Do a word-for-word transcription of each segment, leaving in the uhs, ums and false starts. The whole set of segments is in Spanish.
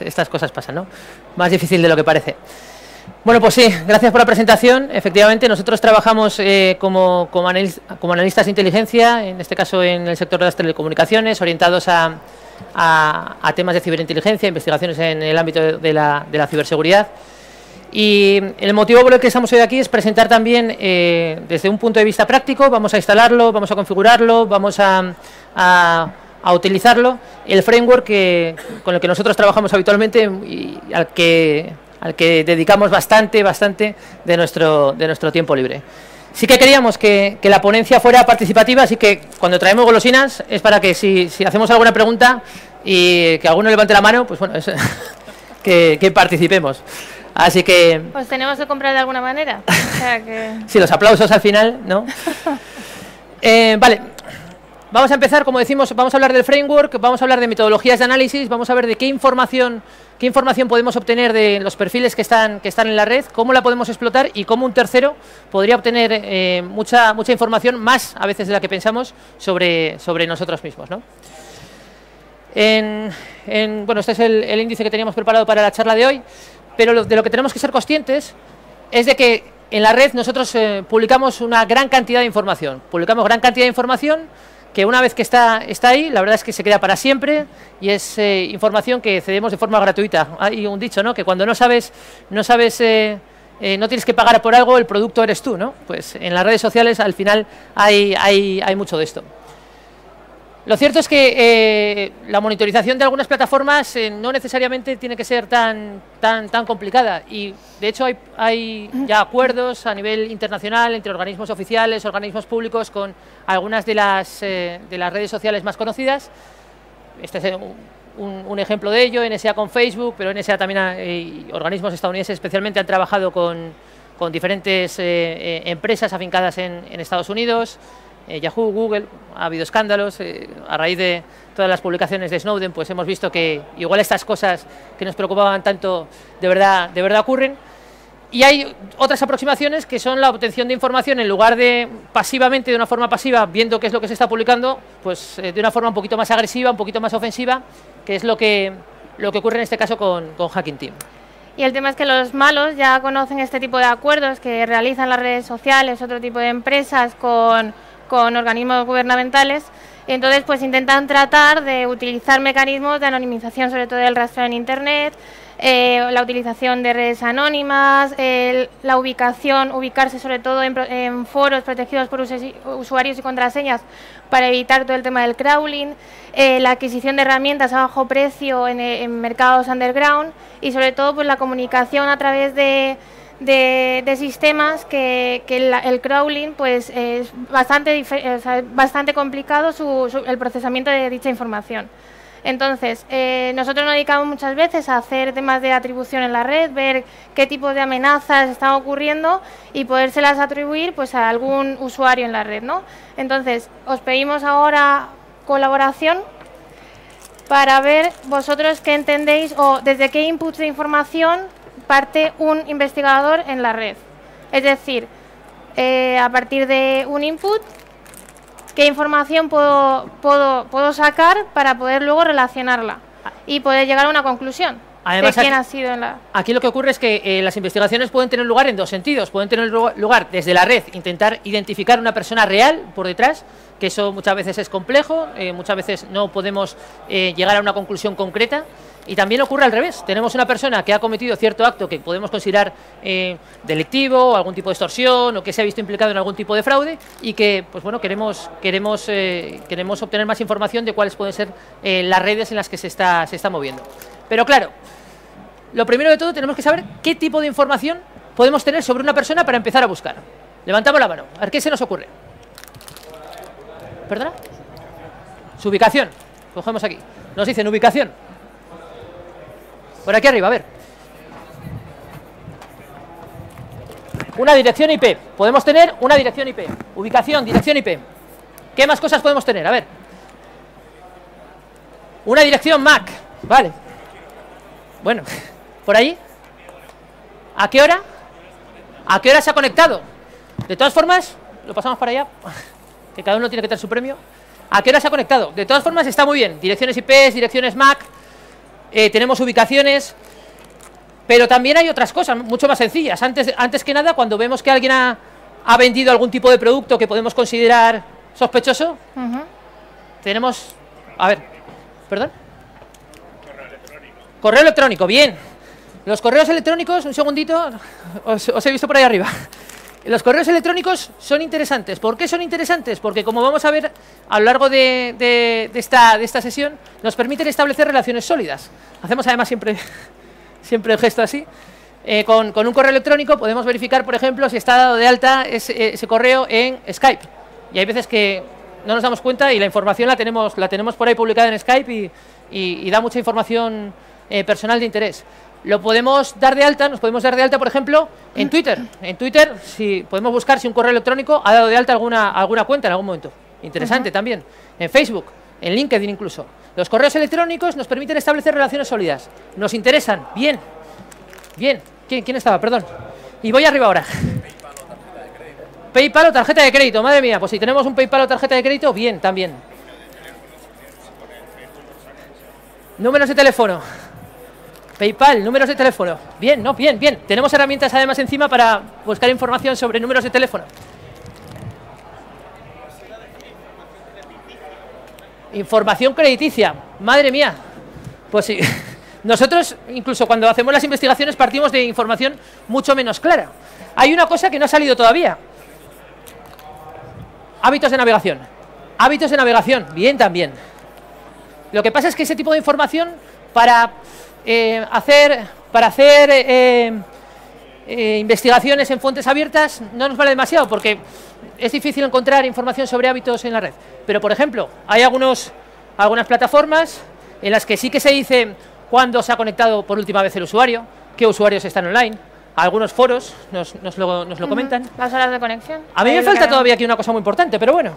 estas cosas pasan, ¿no? Más difícil de lo que parece. Bueno, pues sí, gracias por la presentación. Efectivamente, nosotros trabajamos eh, como, como, analis como analistas de inteligencia, en este caso en el sector de las telecomunicaciones, orientados a, a, a temas de ciberinteligencia, investigaciones en el ámbito de, de, la, de la ciberseguridad. Y el motivo por el que estamos hoy aquí es presentar también, eh, desde un punto de vista práctico, vamos a instalarlo, vamos a configurarlo, vamos a, a, a utilizarlo, el framework que, con el que nosotros trabajamos habitualmente y al que, al que dedicamos bastante, bastante de nuestro, de nuestro tiempo libre. Sí que queríamos que, que la ponencia fuera participativa, así que cuando traemos golosinas es para que si, si hacemos alguna pregunta y que alguno levante la mano, pues bueno, es, que, que participemos. Así que... Pues tenemos que comprar de alguna manera. O sea que... sí, los aplausos al final, ¿no? eh, vale, vamos a empezar, como decimos, vamos a hablar del framework, vamos a hablar de metodologías de análisis, vamos a ver de qué información, qué información podemos obtener de los perfiles que están, que están en la red, cómo la podemos explotar y cómo un tercero podría obtener eh, mucha, mucha información, más a veces de la que pensamos, sobre, sobre nosotros mismos, ¿no? En, en, bueno, este es el, el índice que teníamos preparado para la charla de hoy. Pero lo, de lo que tenemos que ser conscientes es de que en la red nosotros eh, publicamos una gran cantidad de información. Publicamos gran cantidad de información que una vez que está, está ahí, la verdad es que se queda para siempre y es eh, información que cedemos de forma gratuita. Hay un dicho, ¿no?, que cuando no sabes, no sabes, eh, eh, no tienes que pagar por algo, el producto eres tú, ¿no? Pues en las redes sociales al final hay, hay, hay mucho de esto. Lo cierto es que eh, la monitorización de algunas plataformas eh, no necesariamente tiene que ser tan, tan, tan complicada y de hecho hay, hay ya acuerdos a nivel internacional entre organismos oficiales, organismos públicos con algunas de las, eh, de las redes sociales más conocidas. Este es un, un ejemplo de ello, N S A con Facebook, pero N S A también eh, organismos estadounidenses especialmente han trabajado con, con diferentes eh, eh, empresas afincadas en, en Estados Unidos. Eh, Yahoo, Google, ha habido escándalos, eh, a raíz de todas las publicaciones de Snowden, pues hemos visto que igual estas cosas que nos preocupaban tanto de verdad, de verdad ocurren. Y hay otras aproximaciones que son la obtención de información en lugar de pasivamente, de una forma pasiva, viendo qué es lo que se está publicando, pues eh, de una forma un poquito más agresiva, un poquito más ofensiva, que es lo que, lo que ocurre en este caso con, con Hacking Team. Y el tema es que los malos ya conocen este tipo de acuerdos que realizan las redes sociales, otro tipo de empresas con... con organismos gubernamentales, entonces pues intentan tratar de utilizar mecanismos de anonimización, sobre todo del rastreo en Internet, eh, la utilización de redes anónimas, eh, la ubicación, ubicarse sobre todo en, en foros protegidos por usuarios y contraseñas para evitar todo el tema del crawling, eh, la adquisición de herramientas a bajo precio en, en mercados underground y sobre todo pues la comunicación a través de De, de sistemas que, que el, el crawling pues es bastante, o sea, bastante complicado su, su, el procesamiento de dicha información. Entonces, eh, nosotros nos dedicamos muchas veces a hacer temas de atribución en la red, ver qué tipo de amenazas están ocurriendo y podérselas atribuir pues a algún usuario en la red, ¿no? Entonces, os pedimos ahora colaboración para ver vosotros qué entendéis o desde qué inputs de información parte un investigador en la red. Es decir, eh, a partir de un input, ¿qué información puedo, puedo, puedo sacar para poder luego relacionarla y poder llegar a una conclusión? Además, de quién aquí, ha sido en la... aquí lo que ocurre es que eh, las investigaciones pueden tener lugar en dos sentidos. Pueden tener lugar desde la red, intentar identificar una persona real por detrás, que eso muchas veces es complejo, eh, muchas veces no podemos eh, llegar a una conclusión concreta. Y también ocurre al revés, tenemos una persona que ha cometido cierto acto que podemos considerar eh, delictivo, o algún tipo de extorsión, o que se ha visto implicado en algún tipo de fraude, y que, pues bueno, queremos, queremos, eh, queremos obtener más información de cuáles pueden ser eh, las redes en las que se está, se está moviendo. Pero claro, lo primero de todo tenemos que saber qué tipo de información podemos tener sobre una persona para empezar a buscar. Levantamos la mano, a ver qué se nos ocurre. ¿Perdona? Su ubicación, cogemos aquí, nos dicen ubicación. Por aquí arriba, a ver. Una dirección I P. Podemos tener una dirección I P. Ubicación, dirección I P. ¿Qué más cosas podemos tener? A ver. Una dirección M A C. Vale. Bueno, ¿por ahí? ¿A qué hora? ¿A qué hora se ha conectado? De todas formas, lo pasamos para allá, que cada uno tiene que tener su premio. ¿A qué hora se ha conectado? De todas formas está muy bien. Direcciones I P, direcciones M A C. eh, tenemos ubicaciones, pero también hay otras cosas mucho más sencillas. Antes, antes que nada, cuando vemos que alguien ha, ha vendido algún tipo de producto que podemos considerar sospechoso, uh-huh. tenemos... A ver, ¿perdón? Correo electrónico. Correo electrónico, bien. Los correos electrónicos, un segundito, os, os he visto por ahí arriba. Los correos electrónicos son interesantes. ¿Por qué son interesantes? Porque, como vamos a ver a lo largo de, de, de, esta, de esta sesión, nos permiten establecer relaciones sólidas. Hacemos además siempre, siempre el gesto así. Eh, con, con un correo electrónico podemos verificar, por ejemplo, si está dado de alta ese, ese correo en Skype. Y hay veces que no nos damos cuenta y la información la tenemos, la tenemos por ahí publicada en Skype y, y, y da mucha información eh, personal de interés. Lo podemos dar de alta, nos podemos dar de alta, por ejemplo, en Twitter. En Twitter, si podemos buscar si un correo electrónico ha dado de alta alguna, alguna cuenta en algún momento. Interesante uh-huh. también. En Facebook, en LinkedIn incluso. Los correos electrónicos nos permiten establecer relaciones sólidas. Nos interesan. Bien. Bien. ¿Quién, quién estaba? Perdón. Y voy arriba ahora. PayPal o tarjeta de crédito. Madre mía, pues si tenemos un PayPal o tarjeta de crédito, bien, también. Números de teléfono. PayPal, números de teléfono. Bien, no, bien, bien. Tenemos herramientas además encima para buscar información sobre números de teléfono. Información crediticia. Madre mía. Pues sí. Nosotros, incluso cuando hacemos las investigaciones, partimos de información mucho menos clara. Hay una cosa que no ha salido todavía. Hábitos de navegación. Hábitos de navegación. Bien, también. Lo que pasa es que ese tipo de información para... Eh, hacer para hacer eh, eh, investigaciones en fuentes abiertas no nos vale demasiado porque es difícil encontrar información sobre hábitos en la red, pero por ejemplo hay algunos algunas plataformas en las que sí que se dice cuándo se ha conectado por última vez el usuario, qué usuarios están online, algunos foros nos, nos lo, nos lo uh-huh. comentan. Las horas de conexión. A mí Ahí me falta todavía aquí una cosa muy importante, pero bueno.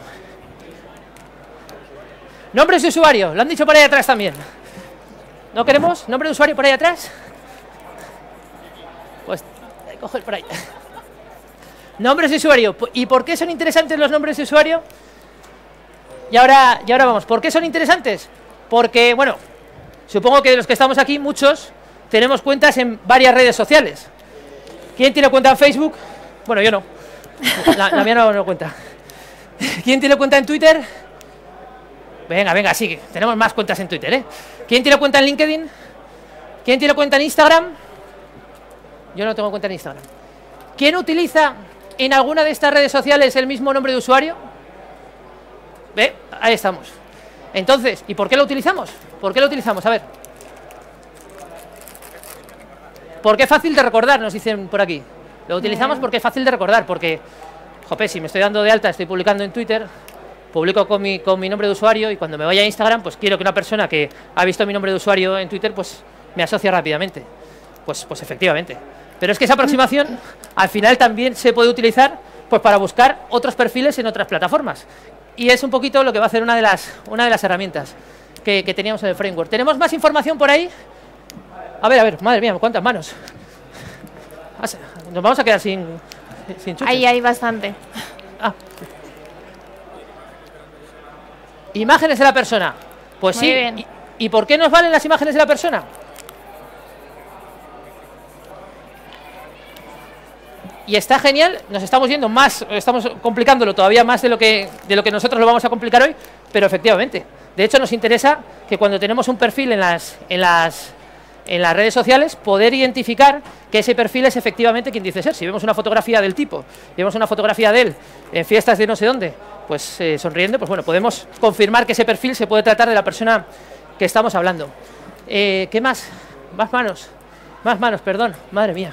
Nombres de usuario, lo han dicho por ahí atrás también. ¿No queremos nombre de usuario por ahí atrás? Pues coger por ahí. Nombres de usuario. ¿Y por qué son interesantes los nombres de usuario? Y ahora, y ahora vamos. ¿Por qué son interesantes? Porque, bueno, supongo que de los que estamos aquí, muchos tenemos cuentas en varias redes sociales. ¿Quién tiene cuenta en Facebook? Bueno, yo no. La, la mía no, no cuenta. ¿Quién tiene cuenta en Twitter? Venga, venga, sí, tenemos más cuentas en Twitter, ¿eh? ¿Quién tiene cuenta en LinkedIn? ¿Quién tiene cuenta en Instagram? Yo no tengo cuenta en Instagram. ¿Quién utiliza en alguna de estas redes sociales el mismo nombre de usuario? ¿Ve? Ahí estamos. Entonces, ¿y por qué lo utilizamos? ¿Por qué lo utilizamos? A ver. Porque es fácil de recordar, nos dicen por aquí. Lo utilizamos porque es fácil de recordar, porque, jope, si me estoy dando de alta, estoy publicando en Twitter... Publico con mi, con mi nombre de usuario y cuando me vaya a Instagram, pues quiero que una persona que ha visto mi nombre de usuario en Twitter, pues me asocie rápidamente. Pues, pues efectivamente. Pero es que esa aproximación al final también se puede utilizar pues para buscar otros perfiles en otras plataformas. Y es un poquito lo que va a hacer una de las, una de las herramientas que, que teníamos en el framework. ¿Tenemos más información por ahí? A ver, a ver, madre mía, ¿cuántas manos? Nos vamos a quedar sin, sin chuches. Ahí hay bastante. Ah. Imágenes de la persona. Pues Muy sí. bien. ¿Y, ¿Y por qué nos valen las imágenes de la persona? Y está genial. Nos estamos yendo más, estamos complicándolo todavía más de lo que de lo que nosotros lo vamos a complicar hoy, pero efectivamente. De hecho, nos interesa que cuando tenemos un perfil en las en las en las redes sociales, poder identificar que ese perfil es efectivamente quien dice ser. Si vemos una fotografía del tipo, vemos una fotografía de él en fiestas de no sé dónde, pues eh, sonriendo, pues bueno, podemos confirmar que ese perfil se puede tratar de la persona que estamos hablando. Eh, ¿Qué más? Más manos, más manos, perdón, madre mía.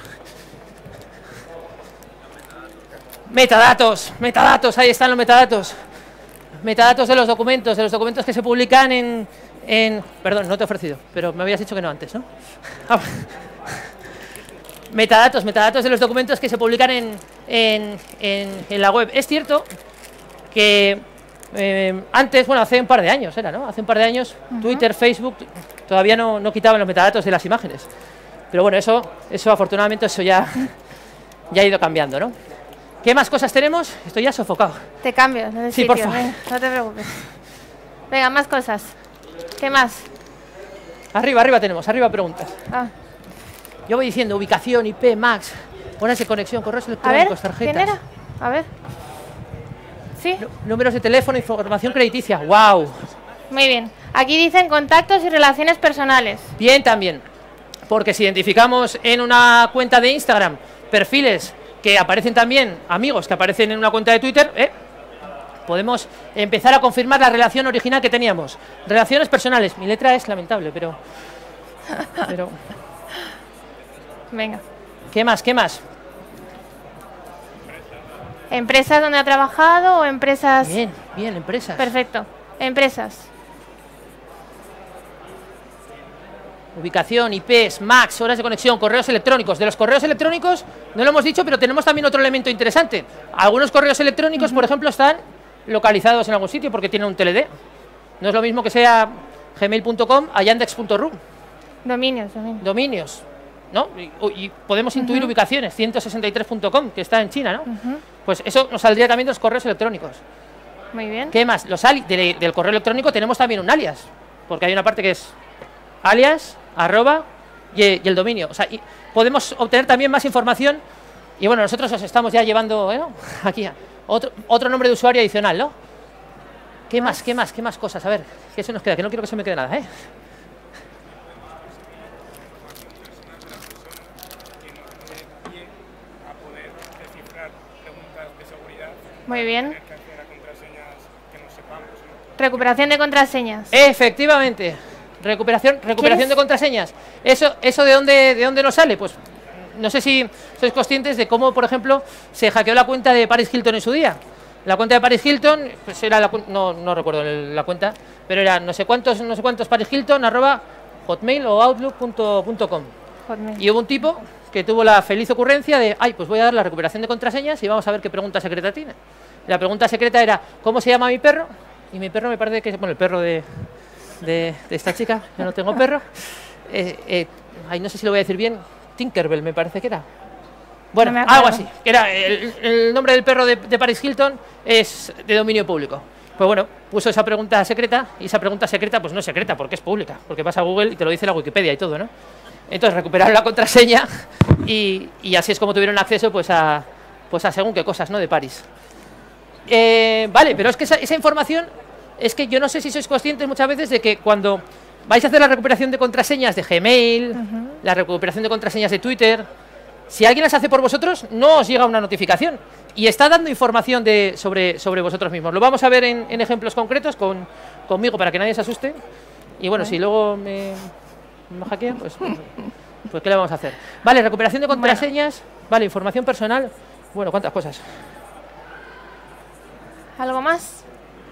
Metadatos, metadatos, ahí están los metadatos. Metadatos de los documentos, de los documentos que se publican en... en perdón, no te he ofrecido, pero me habías dicho que no antes, ¿no? metadatos, metadatos de los documentos que se publican en, en, en, en la web. Es cierto que eh, antes, bueno, hace un par de años era, ¿no? Hace un par de años uh-huh. Twitter, Facebook todavía no, no quitaban los metadatos de las imágenes. Pero bueno, eso, eso afortunadamente, eso ya, ya ha ido cambiando, ¿no? ¿Qué más cosas tenemos? Estoy ya sofocado. Te cambio, no sí, por favor. No te preocupes. Venga, más cosas. ¿Qué más? Arriba, arriba tenemos, arriba preguntas. Ah. Yo voy diciendo ubicación, I P, Max, horas de conexión, correos A ver, electrónicos, tarjetas. ¿quién era? A ver. ¿Sí? Nú- Números de teléfono, información crediticia. ¡Wow! Muy bien. Aquí dicen contactos y relaciones personales. Bien también. Porque si identificamos en una cuenta de Instagram perfiles que aparecen también, amigos que aparecen en una cuenta de Twitter, ¿eh? podemos empezar a confirmar la relación original que teníamos. Relaciones personales. Mi letra es lamentable, pero... pero Venga. ¿qué más? ¿Qué más? ¿Empresas donde ha trabajado o empresas...? Bien, bien, empresas. Perfecto. Empresas. Ubicación, I Ps, Max, horas de conexión, correos electrónicos. De los correos electrónicos, no lo hemos dicho, pero tenemos también otro elemento interesante. Algunos correos electrónicos, uh-huh. por ejemplo, están localizados en algún sitio porque tienen un T L D. No es lo mismo que sea gmail punto com a yandex punto ru. Dominios, dominios. Dominios, ¿no? Y, y podemos intuir uh-huh. ubicaciones, ciento sesenta y tres punto com, que está en China, ¿no? Uh-huh. Pues eso nos saldría también de los correos electrónicos. Muy bien. ¿Qué más? Los ali de, del correo electrónico tenemos también un alias, porque hay una parte que es alias, arroba y, y el dominio. O sea, y podemos obtener también más información. Y bueno, nosotros os estamos ya llevando ¿eh? aquí a otro, otro nombre de usuario adicional, ¿no? ¿Qué más? ¿Qué más? ¿Qué más cosas? A ver, ¿qué se nos queda? Que no quiero que se me quede nada, ¿eh? Muy bien. Recuperación de contraseñas. Efectivamente. Recuperación, recuperación de contraseñas. Eso, eso de dónde, de dónde nos sale, pues no sé si sois conscientes de cómo, por ejemplo, se hackeó la cuenta de Paris Hilton en su día. La cuenta de Paris Hilton, pues era la, no, no recuerdo el, la cuenta, pero era no sé cuántos, no sé cuántos Paris Hilton arroba hotmail o outlook punto com. Y hubo un tipo que tuvo la feliz ocurrencia de, ay, pues voy a dar la recuperación de contraseñas y vamos a ver qué pregunta secreta tiene. La pregunta secreta era, ¿cómo se llama mi perro? Y mi perro me parece que es, bueno, el perro de, de, de esta chica, yo no tengo perro. Eh, eh, ay, no sé si lo voy a decir bien, Tinkerbell me parece que era. Bueno, no algo así, que era el, el nombre del perro de, de Paris Hilton es de dominio público. Pues bueno, puso esa pregunta secreta y esa pregunta secreta pues no es secreta porque es pública, porque vas a Google y te lo dice la Wikipedia y todo, ¿no? Entonces recuperaron la contraseña y, y así es como tuvieron acceso pues a, pues a según qué cosas, ¿no? De París. Eh, vale, pero es que esa, esa información, es que yo no sé si sois conscientes muchas veces de que cuando vais a hacer la recuperación de contraseñas de Gmail, uh-huh. la recuperación de contraseñas de Twitter, si alguien las hace por vosotros, no os llega una notificación y está dando información de, sobre, sobre vosotros mismos. Lo vamos a ver en, en ejemplos concretos con, conmigo para que nadie se asuste. Y bueno, si luego me, me hackean, pues, pues ¿qué le vamos a hacer? Vale, recuperación de contraseñas, bueno. Vale, información personal. Bueno, ¿cuántas cosas? ¿Algo más?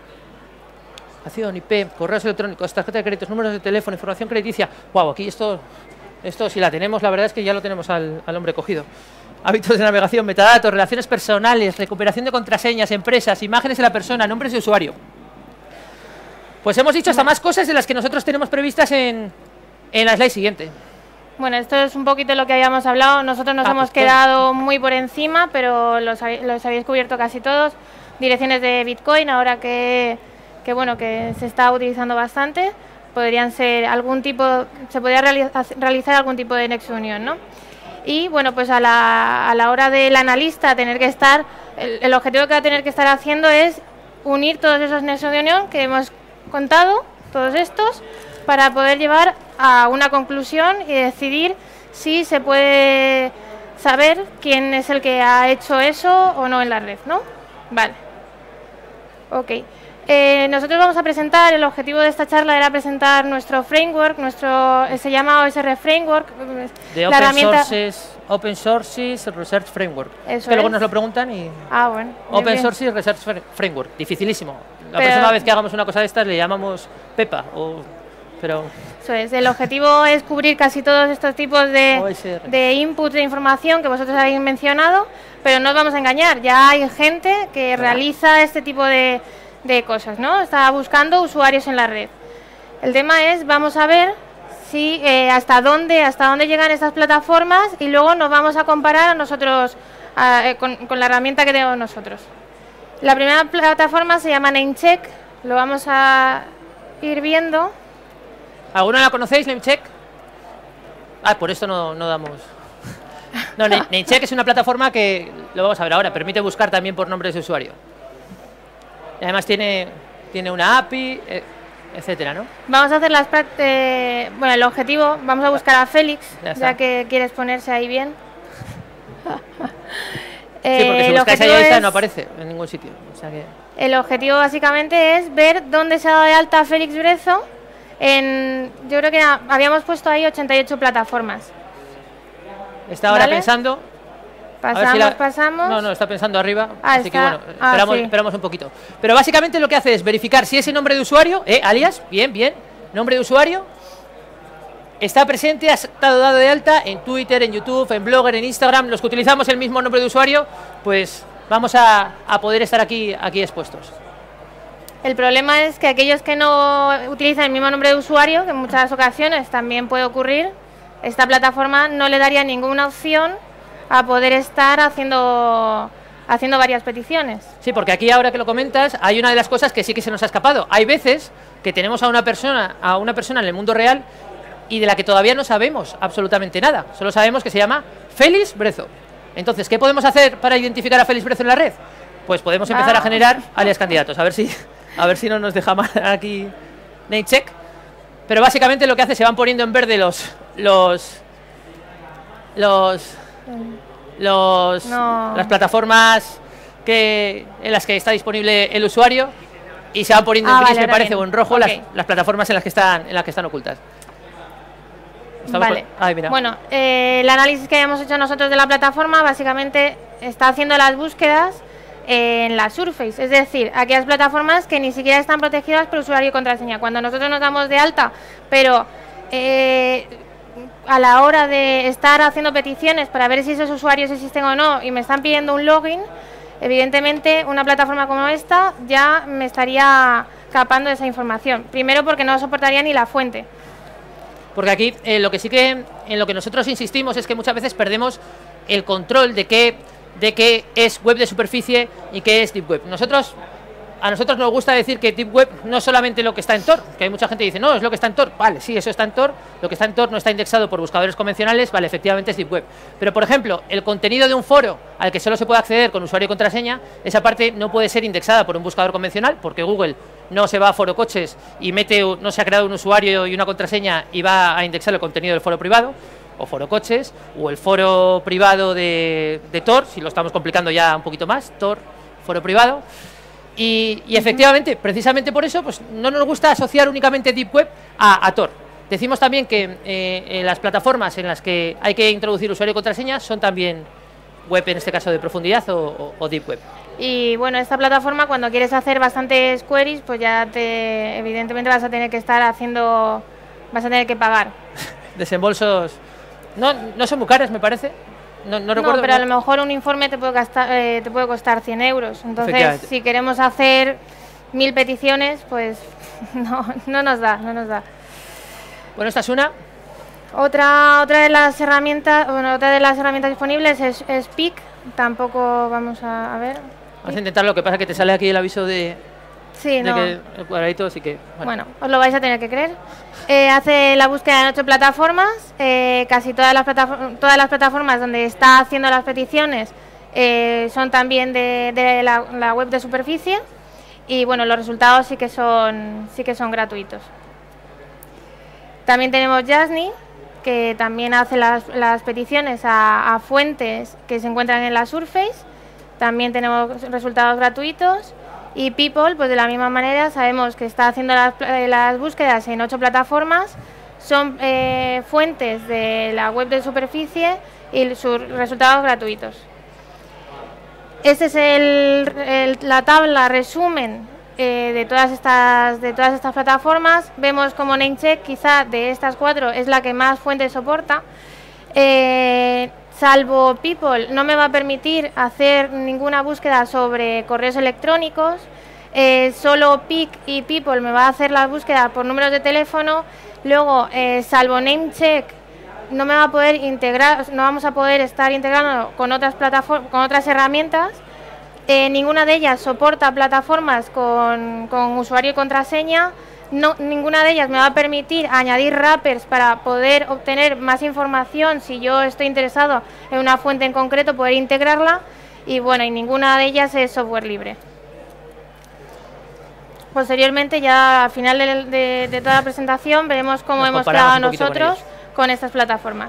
I P, correos electrónicos, tarjeta de créditos, números de teléfono, información crediticia. Wow, aquí esto... Esto si la tenemos, la verdad es que ya lo tenemos al, al hombre cogido. Hábitos de navegación, metadatos, relaciones personales, recuperación de contraseñas, empresas, imágenes de la persona, nombres de usuario. Pues hemos dicho hasta más cosas de las que nosotros tenemos previstas en, en la slide siguiente. Bueno, esto es un poquito lo que habíamos hablado. Nosotros nos ah, hemos pues, quedado muy por encima, pero los, los habéis cubierto casi todos. Direcciones de Bitcoin, ahora que, que, bueno, que se está utilizando bastante. Podrían ser algún tipo, se podría realizar, realizar algún tipo de nexo unión, ¿no? Y bueno, pues a la, a la hora del analista tener que estar, el, el objetivo que va a tener que estar haciendo es unir todos esos nexos de unión que hemos contado, todos estos, para poder llevar a una conclusión y decidir si se puede saber quién es el que ha hecho eso o no en la red, ¿no? Vale. Ok. Eh, nosotros vamos a presentar, el objetivo de esta charla era presentar nuestro framework, nuestro se llama O S R Framework. De Open herramienta... Sources, Open Sources Research Framework. Eso que es. luego nos lo preguntan y... Ah, bueno. Open Sources Research Framework, dificilísimo. La pero... próxima vez que hagamos una cosa de estas le llamamos Pepa o... Pero... Eso es, el objetivo es cubrir casi todos estos tipos de, de inputs de información que vosotros habéis mencionado, pero no os vamos a engañar, ya hay gente que realiza este tipo de... de cosas, ¿no? Está buscando usuarios en la red. El tema es, vamos a ver si eh, hasta dónde hasta dónde llegan estas plataformas y luego nos vamos a comparar a nosotros a, eh, con, con la herramienta que tenemos nosotros. La primera plataforma se llama Namecheck, lo vamos a ir viendo. ¿Alguna la conocéis, Namecheck? Ah, por esto no, no damos... No, Namecheck es una plataforma que, lo vamos a ver ahora, permite buscar también por nombres de usuario. Y además tiene, tiene una A P I, eh, etcétera, ¿no? Vamos a hacer las eh, bueno, el objetivo, vamos a buscar a Félix, ya, ya que quieres ponerse ahí bien. eh, sí, porque si buscáis ahí esta no aparece en ningún sitio. O sea que... El objetivo básicamente es ver dónde se ha dado de alta Félix Brezo. En, yo creo que habíamos puesto ahí ochenta y ocho plataformas. Está ahora ¿Vale? pensando. Pasamos, si la... pasamos. No, no, está pensando arriba. Ah, así está. que bueno, ah, esperamos, sí. esperamos un poquito. Pero básicamente lo que hace es verificar si ese nombre de usuario, eh, alias, bien, bien, nombre de usuario, está presente, ha estado dado de alta en Twitter, en YouTube, en Blogger, en Instagram. Los que utilizamos el mismo nombre de usuario, pues vamos a, a poder estar aquí, aquí expuestos. El problema es que aquellos que no utilizan el mismo nombre de usuario, que en muchas ocasiones también puede ocurrir, esta plataforma no le daría ninguna opción a poder estar haciendo, haciendo varias peticiones. Sí, porque aquí ahora que lo comentas, hay una de las cosas que sí que se nos ha escapado. Hay veces que tenemos a una persona, a una persona en el mundo real y de la que todavía no sabemos absolutamente nada. Solo sabemos que se llama Félix Brezo. Entonces, ¿qué podemos hacer para identificar a Félix Brezo en la red? Pues podemos empezar ah. a generar alias candidatos. A ver si... A ver si no nos deja mal aquí Namecheck. Pero básicamente lo que hace, se van poniendo en verde los los los, los no. las plataformas que en las que está disponible el usuario y se van poniendo ah, en gris, vale, me parece, bien. o en rojo okay. las, las plataformas en las que están en las que están ocultas. Estamos vale. Con... Ay, mira. Bueno, eh, el análisis que hemos hecho nosotros de la plataforma básicamente está haciendo las búsquedas en la Surface, es decir, aquellas plataformas que ni siquiera están protegidas por usuario y contraseña. Cuando nosotros nos damos de alta, pero eh, a la hora de estar haciendo peticiones para ver si esos usuarios existen o no y me están pidiendo un login, evidentemente una plataforma como esta ya me estaría capando esa información. Primero porque no soportaría ni la fuente. Porque aquí eh, lo que sí que en lo que nosotros insistimos es que muchas veces perdemos el control de qué de qué es web de superficie y qué es Deep Web. Nosotros, a nosotros nos gusta decir que Deep Web no es solamente lo que está en Tor, que hay mucha gente que dice, no, es lo que está en Tor. Vale, sí, eso está en Tor, lo que está en Tor no está indexado por buscadores convencionales, vale, efectivamente es Deep Web. Pero, por ejemplo, el contenido de un foro al que solo se puede acceder con usuario y contraseña, esa parte no puede ser indexada por un buscador convencional, porque Google no se va a foro coches y mete, no se ha creado un usuario y una contraseña y va a indexar el contenido del foro privado, o foro coches, o el foro privado de, de Tor, si lo estamos complicando ya un poquito más, Tor, foro privado, y, y efectivamente, precisamente por eso, pues no nos gusta asociar únicamente Deep Web a, a Tor. Decimos también que eh, en las plataformas en las que hay que introducir usuario y contraseña son también web, en este caso de profundidad, o, o, o Deep Web. Y bueno, esta plataforma, cuando quieres hacer bastantes queries, pues ya te, evidentemente vas a tener que estar haciendo, vas a tener que pagar. Desembolsos... No, no son muy caras, me parece. No, no recuerdo. No, pero no. a lo mejor un informe te puede, gastar, eh, te puede costar cien euros. Entonces, si queremos hacer mil peticiones, pues no, no nos da, no nos da. Bueno, esta es una. Otra, otra de las herramientas, bueno, otra de las herramientas disponibles es, es Peak. Tampoco vamos a, a ver. Vamos a intentar, lo que pasa es que te sale aquí el aviso de, sí, de no. que el cuadradito, así que... Bueno. bueno, os lo vais a tener que creer. Eh, hace la búsqueda en ocho plataformas, eh, casi todas las, todas las plataformas donde está haciendo las peticiones eh, son también de, de la, la web de superficie y bueno, los resultados sí que son, sí que son gratuitos. También tenemos Jasny, que también hace las, las peticiones a, a fuentes que se encuentran en la Surface, también tenemos resultados gratuitos. Y People, pues de la misma manera, sabemos que está haciendo las, eh, las búsquedas en ocho plataformas, son eh, fuentes de la web de superficie y sus resultados gratuitos. Esta es el, el, la tabla resumen eh, de, todas estas, de todas estas plataformas. Vemos como Namecheck, quizá de estas cuatro, es la que más fuentes soporta. Eh, Salvo People, no me va a permitir hacer ninguna búsqueda sobre correos electrónicos. Eh, solo Peak y People me va a hacer la búsqueda por números de teléfono. Luego, eh, salvo Namecheck, no me va a poder integrar, no vamos a poder estar integrando con otras plataformas, con otras herramientas. Eh, ninguna de ellas soporta plataformas con, con usuario y contraseña. no, ninguna de ellas me va a permitir añadir wrappers para poder obtener más información si yo estoy interesado en una fuente en concreto, poder integrarla, y bueno, y ninguna de ellas es software libre. Posteriormente, ya al final de, de, de toda la presentación, veremos cómo Nos hemos trabajado nosotros con, con estas plataformas.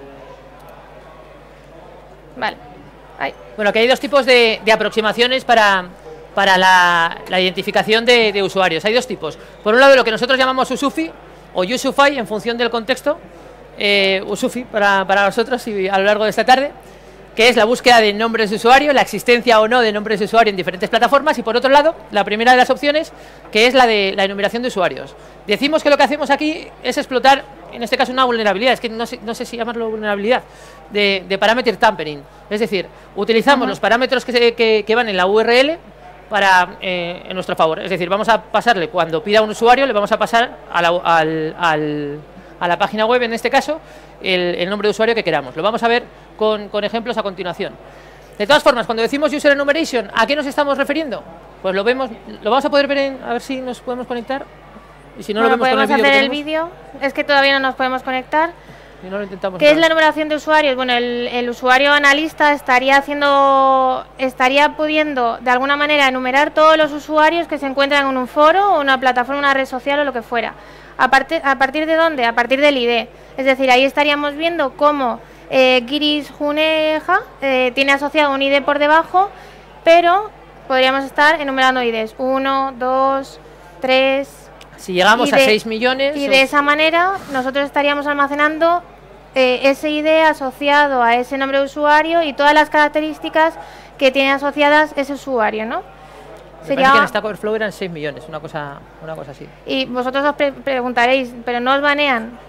Vale. Ahí. Bueno, aquí hay dos tipos de, de aproximaciones para, para la, la identificación de, de usuarios. Hay dos tipos. Por un lado, lo que nosotros llamamos Usufi o Usufy, en función del contexto. Eh, Usufi para, para nosotros y a lo largo de esta tarde, que es la búsqueda de nombres de usuario, la existencia o no de nombres de usuario en diferentes plataformas. Y por otro lado, la primera de las opciones, que es la de la enumeración de usuarios. Decimos que lo que hacemos aquí es explotar, en este caso, una vulnerabilidad. Es que no sé, no sé si llamarlo vulnerabilidad, de, de parameter tampering. Es decir, utilizamos uh-huh. los parámetros que, se, que, que van en la U R L para eh, en nuestro favor. Es decir, vamos a pasarle, cuando pida un usuario, le vamos a pasar a la, al, al, a la página web, en este caso, el, el nombre de usuario que queramos. Lo vamos a ver con, con ejemplos a continuación. De todas formas, cuando decimos user enumeration, ¿a qué nos estamos refiriendo? Pues lo vemos, lo vamos a poder ver en, a ver si nos podemos conectar. Y si no bueno, lo vemos podemos con el vídeo hacer el vídeo, es que todavía no nos podemos conectar. Y no lo intentamos. ¿Qué es la enumeración de usuarios? Bueno, el, el usuario analista estaría haciendo, estaría pudiendo de alguna manera enumerar todos los usuarios que se encuentran en un foro o una plataforma, una red social o lo que fuera. ¿A, parte, a partir de dónde? A partir del I D. Es decir, ahí estaríamos viendo cómo eh, Giris Juneja eh, tiene asociado un I D por debajo, pero podríamos estar enumerando I Ds. Uno, dos, tres... Si llegamos a seis millones... Y de esa manera nosotros estaríamos almacenando eh, ese I D asociado a ese nombre de usuario y todas las características que tiene asociadas ese usuario, ¿no? Me Sería... que en Stack Overflow eran seis millones, una cosa, una cosa así. Y vosotros os pre preguntaréis, ¿pero no os banean?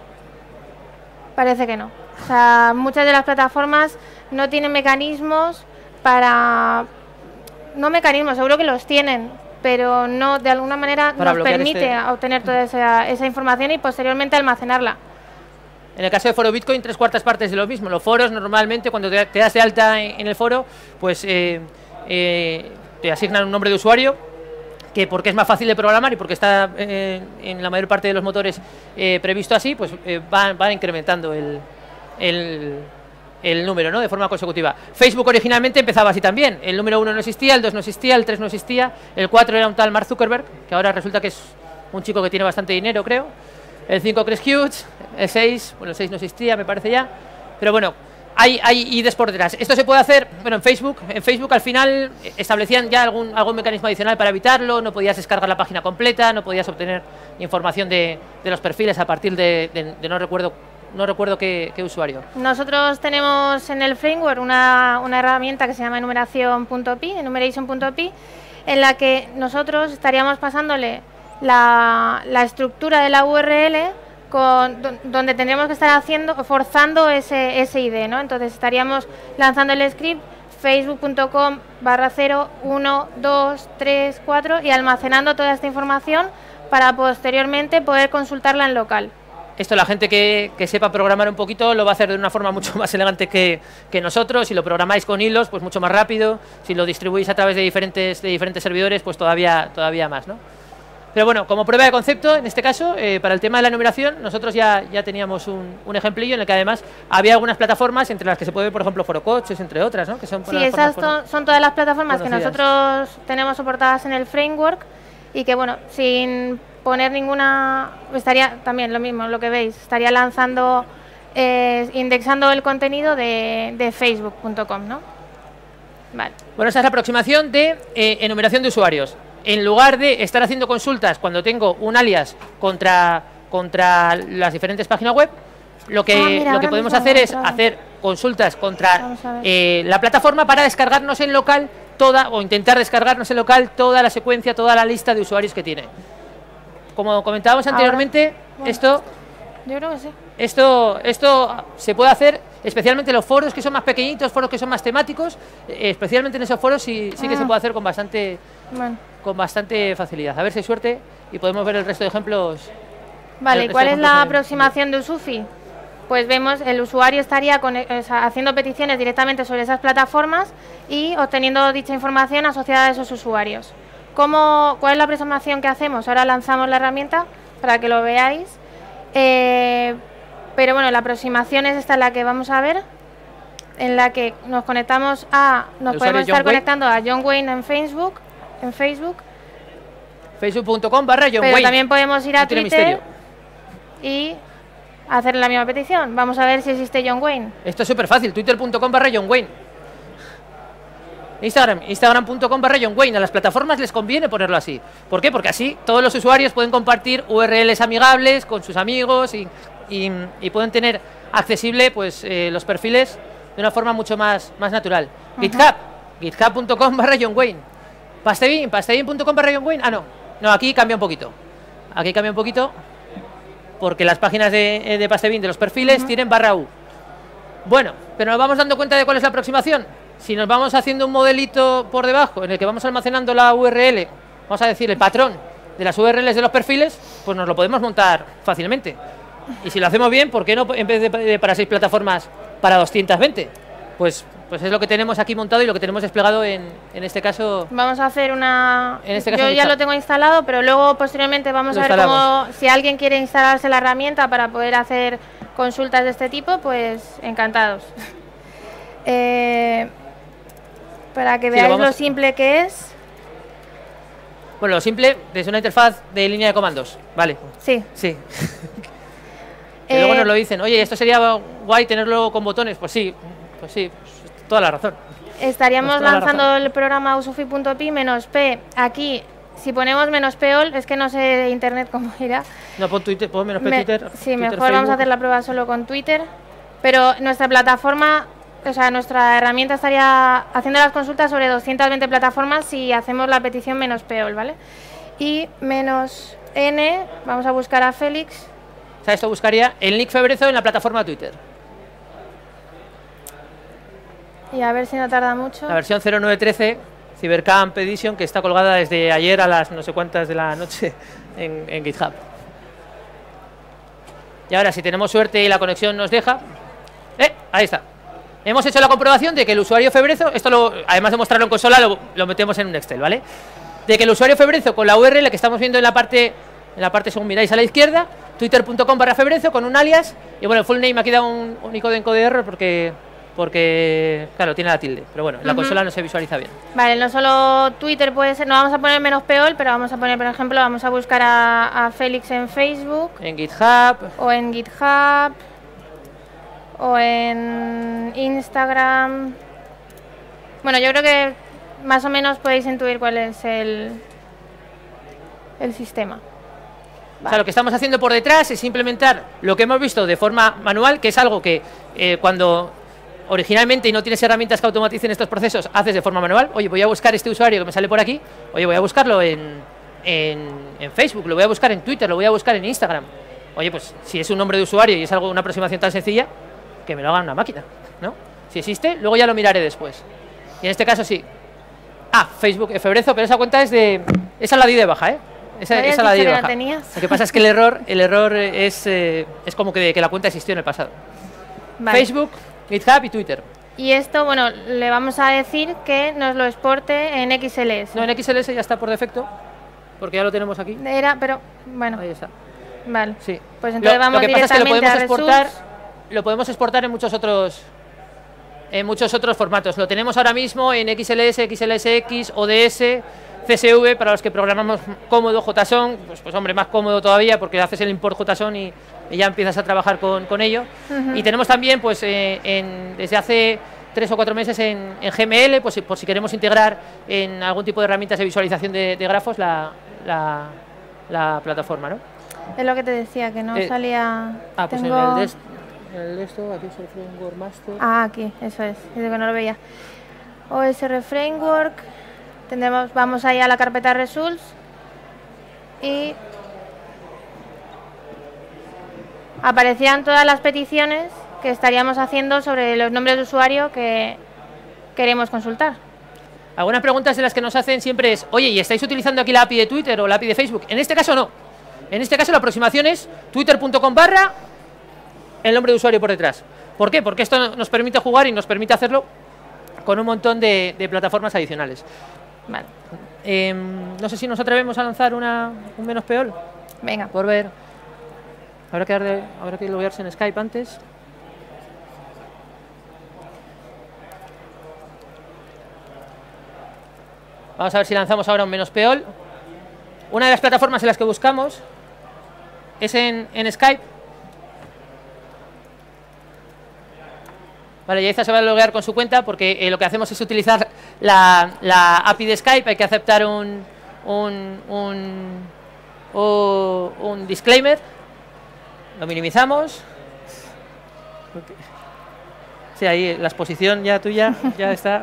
Parece que no. O sea, muchas de las plataformas no tienen mecanismos para... No mecanismos, seguro que los tienen, pero no, de alguna manera nos permite este... obtener toda esa, esa información y posteriormente almacenarla. En el caso de foro Bitcoin, tres cuartas partes de lo mismo. Los foros normalmente, cuando te, te das de alta en, en el foro, pues eh, eh, te asignan un nombre de usuario, que porque es más fácil de programar y porque está eh, en la mayor parte de los motores eh, previsto así, pues eh, van, van incrementando el... el el número, ¿no? De forma consecutiva. Facebook originalmente empezaba así también. El número uno no existía, el dos no existía, el tres no existía, el cuatro era un tal Mark Zuckerberg, que ahora resulta que es un chico que tiene bastante dinero, creo. El cinco Chris Hughes, el seis, bueno, el seis no existía, me parece ya. Pero bueno, hay, hay I Ds por detrás. Esto se puede hacer, bueno, en Facebook. En Facebook al final establecían ya algún, algún mecanismo adicional para evitarlo. No podías descargar la página completa, no podías obtener información de, de los perfiles a partir de, de, de no recuerdo No recuerdo qué, qué usuario. Nosotros tenemos en el framework una, una herramienta que se llama enumeración.py, enumeration.py, en la que nosotros estaríamos pasándole la, la estructura de la U R L con, donde tendríamos que estar haciendo, forzando ese, ese I D, ¿no? Entonces estaríamos lanzando el script facebook.com barra cero, uno, dos, tres, cuatro y almacenando toda esta información para posteriormente poder consultarla en local. Esto la gente que, que sepa programar un poquito lo va a hacer de una forma mucho más elegante que, que nosotros. Si lo programáis con hilos, pues mucho más rápido. Si lo distribuís a través de diferentes, de diferentes servidores, pues todavía, todavía más, ¿no? Pero bueno, como prueba de concepto, en este caso, eh, para el tema de la enumeración, nosotros ya, ya teníamos un, un ejemplillo en el que además había algunas plataformas, entre las que se puede ver, por ejemplo, Forocoches, entre otras, ¿no? Que son sí, esas son, son todas las plataformas conocidas que nosotros tenemos soportadas en el framework y que, bueno, sin poner ninguna, estaría también lo mismo, lo que veis, estaría lanzando, eh, indexando el contenido de, de facebook punto com, ¿no? Vale. Bueno, esa es la aproximación de eh, enumeración de usuarios. En lugar de estar haciendo consultas cuando tengo un alias contra, contra las diferentes páginas web, lo que, ah, mira, lo que podemos hacer es hacer consultas contra eh, la plataforma para descargarnos en local toda, o intentar descargarnos en local toda la secuencia, toda la lista de usuarios que tiene. Como comentábamos anteriormente, Ahora, bueno, esto, yo creo que sí. esto, esto se puede hacer especialmente en los foros que son más pequeñitos, foros que son más temáticos, eh, especialmente en esos foros sí, sí que ah. se puede hacer con bastante, bueno. con bastante facilidad. A ver si hay suerte y podemos ver el resto de ejemplos. Vale, ¿y cuál es la aproximación de Usufi? Pues vemos, el usuario estaría con, o sea, haciendo peticiones directamente sobre esas plataformas y obteniendo dicha información asociada a esos usuarios. ¿cómo, ¿cuál es la aproximación que hacemos? Ahora lanzamos la herramienta para que lo veáis. Eh, pero bueno, la aproximación es esta la que vamos a ver, en la que nos conectamos a, nos podemos estar conectando a John Wayne en Facebook, en Facebook. Facebook punto com barra John Pero Wayne. también podemos ir a Twitter y hacer la misma petición. Vamos a ver si existe John Wayne. Esto es súper fácil, twitter punto com barra John Wayne. Instagram, instagram punto com barra John Wayne. A las plataformas les conviene ponerlo así. ¿Por qué? Porque así todos los usuarios pueden compartir U R Ls amigables con sus amigos y, y, y pueden tener accesible pues eh, los perfiles de una forma mucho más, más natural. Uh-huh. GitHub, github punto com barra John Wayne. Pastebin, pastebin punto com barra John Wayne. Ah, no, no, aquí cambia un poquito. Aquí cambia un poquito porque las páginas de, de Pastebin de los perfiles uh-huh. tienen barra U. Bueno, pero nos vamos dando cuenta de cuál es la aproximación. Si nos vamos haciendo un modelito por debajo en el que vamos almacenando la U R L, vamos a decir el patrón de las U R Ls de los perfiles, pues nos lo podemos montar fácilmente. Y si lo hacemos bien, ¿por qué no en vez de, de para seis plataformas para doscientas veinte? Pues, pues es lo que tenemos aquí montado y lo que tenemos desplegado en, en este caso. Vamos a hacer una... En este caso Yo ya lo tengo instalado, pero luego posteriormente vamos a ver cómo, si alguien quiere instalarse la herramienta para poder hacer consultas de este tipo, pues encantados. eh... Para que veáis sí, lo, lo simple que es. Bueno, lo simple desde una interfaz de línea de comandos, ¿vale? Sí. Sí. Y eh, luego nos lo dicen, oye, esto sería guay tenerlo con botones. Pues sí, pues sí, pues toda la razón. Estaríamos pues lanzando el programa usufi punto p menos p. Aquí, si ponemos menos p all, es que no sé de internet cómo irá. No, pon Twitter, pon menos p Me, Twitter. Sí, Twitter, mejor Facebook. Vamos a hacer la prueba solo con Twitter. Pero nuestra plataforma... O sea, nuestra herramienta estaría haciendo las consultas sobre doscientas veinte plataformas si hacemos la petición menos P O L, ¿vale? Y menos N, vamos a buscar a Félix. O sea, esto buscaría el Nick Febrezo en la plataforma Twitter. Y a ver si no tarda mucho. La versión cero nueve trece Cybercamp Edition, que está colgada desde ayer a las no sé cuántas de la noche en, en GitHub. Y ahora, si tenemos suerte y la conexión nos deja... ¡Eh! Ahí está. Hemos hecho la comprobación de que el usuario Febrezo, esto lo, además de mostrarlo en consola, lo, lo metemos en un Excel, ¿vale? De que el usuario Febrezo con la U R L que estamos viendo en la parte, en la parte según miráis a la izquierda, twitter punto com barra Febrezo con un alias, y bueno, el full name aquí da un único de encode error porque, porque, claro, tiene la tilde, pero bueno, en la uh-huh. consola no se visualiza bien. Vale, no solo Twitter puede ser, no vamos a poner menos P O L, pero vamos a poner, por ejemplo, vamos a buscar a, a Félix en Facebook. En GitHub. O en GitHub. O en Instagram. Bueno, yo creo que más o menos podéis intuir cuál es el, el sistema. Vale. O sea, lo que estamos haciendo por detrás es implementar lo que hemos visto de forma manual, que es algo que eh, cuando originalmente y no tienes herramientas que automaticen estos procesos, haces de forma manual. Oye, voy a buscar este usuario que me sale por aquí. Oye, voy a buscarlo en, en, en Facebook, lo voy a buscar en Twitter, lo voy a buscar en Instagram. Oye, pues si es un nombre de usuario y es algo, una aproximación tan sencilla, que me lo haga una máquina, ¿no? Si existe, luego ya lo miraré después. Y en este caso sí. Ah, Facebook, Febrezo, pero esa cuenta es de... Esa la di de baja, ¿eh? Esa, esa la di de baja. Lo que pasa es que el error, el error es, eh, es como que, que la cuenta existió en el pasado. Vale. Facebook, GitHub y Twitter. Y esto, bueno, le vamos a decir que nos lo exporte en X L S. No, en X L S ya está por defecto, porque ya lo tenemos aquí. Era, pero, bueno. Ahí está. Vale. Sí. Pues entonces lo, vamos lo que pasa es que lo podemos exportar... Results. Lo podemos exportar en muchos otros en muchos otros formatos. Lo tenemos ahora mismo en X L S, X L S X, O D S, C S V, para los que programamos cómodo, JSON, pues, pues hombre, más cómodo todavía porque haces el import JSON y, y ya empiezas a trabajar con, con ello. Uh-huh. Y tenemos también, pues eh, en, desde hace tres o cuatro meses en, en G M L, pues por si queremos integrar en algún tipo de herramientas de visualización de, de grafos la, la, la plataforma, ¿no? Es lo que te decía, que no eh, salía... Ah, pues Tengo... en el de el esto, aquí es el Framework Master. Ah, aquí, eso es, es que no lo veía. O S R Framework, tendremos, vamos ahí a la carpeta Results y aparecían todas las peticiones que estaríamos haciendo sobre los nombres de usuario que queremos consultar. Algunas preguntas de las que nos hacen siempre es, oye, ¿y estáis utilizando aquí la A P I de Twitter o la A P I de Facebook? En este caso no. En este caso la aproximación es twitter punto com barra el nombre de usuario por detrás. ¿Por qué? Porque esto nos permite jugar y nos permite hacerlo con un montón de, de plataformas adicionales. Vale. Eh, no sé si nos atrevemos a lanzar una, un menos peor. Venga. Por ver. Habrá que, darle, habrá que loguearse en Skype antes. Vamos a ver si lanzamos ahora un menos peor. Una de las plataformas en las que buscamos es en, en Skype. Vale, Yaiza se va a loguear con su cuenta porque eh, lo que hacemos es utilizar la, la A P I de Skype. Hay que aceptar un, un, un, un, un disclaimer. Lo minimizamos. Sí, ahí la exposición ya tuya ya está.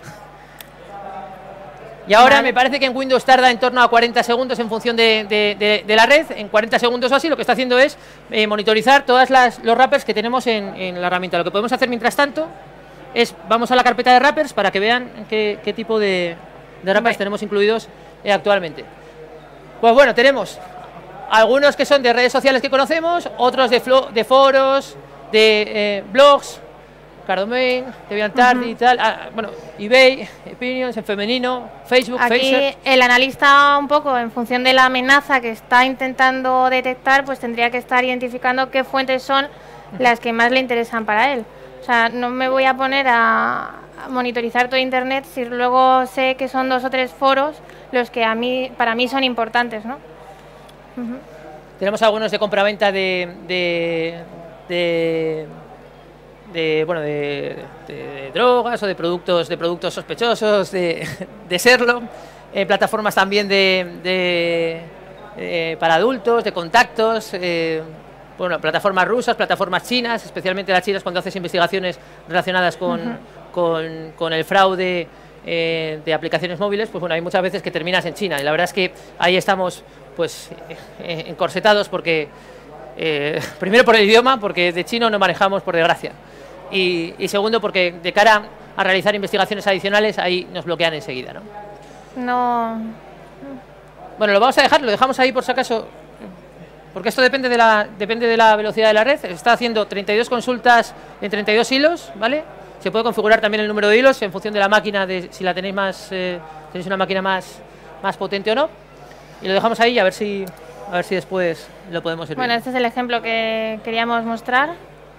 Y ahora vale. Me parece que en Windows tarda en torno a cuarenta segundos en función de, de, de, de la red. En cuarenta segundos o así lo que está haciendo es eh, monitorizar todos los wrappers que tenemos en, en la herramienta. Lo que podemos hacer mientras tanto es, vamos a la carpeta de wrappers para que vean qué, qué tipo de, de wrappers tenemos incluidos eh, actualmente. Pues bueno, tenemos algunos que son de redes sociales que conocemos, otros de, flo, de foros, de eh, blogs, Cardomain, DeviantArt uh-huh. y tal, ah, bueno, eBay, Opinions en femenino, Facebook, Aquí Facer. El analista un poco en función de la amenaza que está intentando detectar, pues tendría que estar identificando qué fuentes son las que más le interesan para él. O sea, no me voy a poner a, a monitorizar todo Internet si luego sé que son dos o tres foros los que a mí, para mí son importantes, ¿no? Uh-huh. Tenemos algunos de compraventa de, de, de de bueno de, de, de drogas o de productos de productos sospechosos de, de serlo, eh, plataformas también de, de eh, para adultos, de contactos, eh, bueno, plataformas rusas, plataformas chinas, especialmente las chinas cuando haces investigaciones relacionadas con, uh-huh. con, con el fraude eh, de aplicaciones móviles, pues bueno, hay muchas veces que terminas en China y la verdad es que ahí estamos pues eh, encorsetados porque eh, primero por el idioma, porque de chino no manejamos por desgracia. Y, y segundo, porque de cara a realizar investigaciones adicionales, ahí nos bloquean enseguida, ¿no? No. Bueno, lo vamos a dejar, lo dejamos ahí por si acaso, porque esto depende de la, depende de la velocidad de la red. Está haciendo treinta y dos consultas en treinta y dos hilos, ¿vale? Se puede configurar también el número de hilos en función de la máquina, de si la tenéis más, eh, tenéis una máquina más, más potente o no. Y lo dejamos ahí a ver si, a ver si después lo podemos ir Bueno, viendo. este es el ejemplo que queríamos mostrar.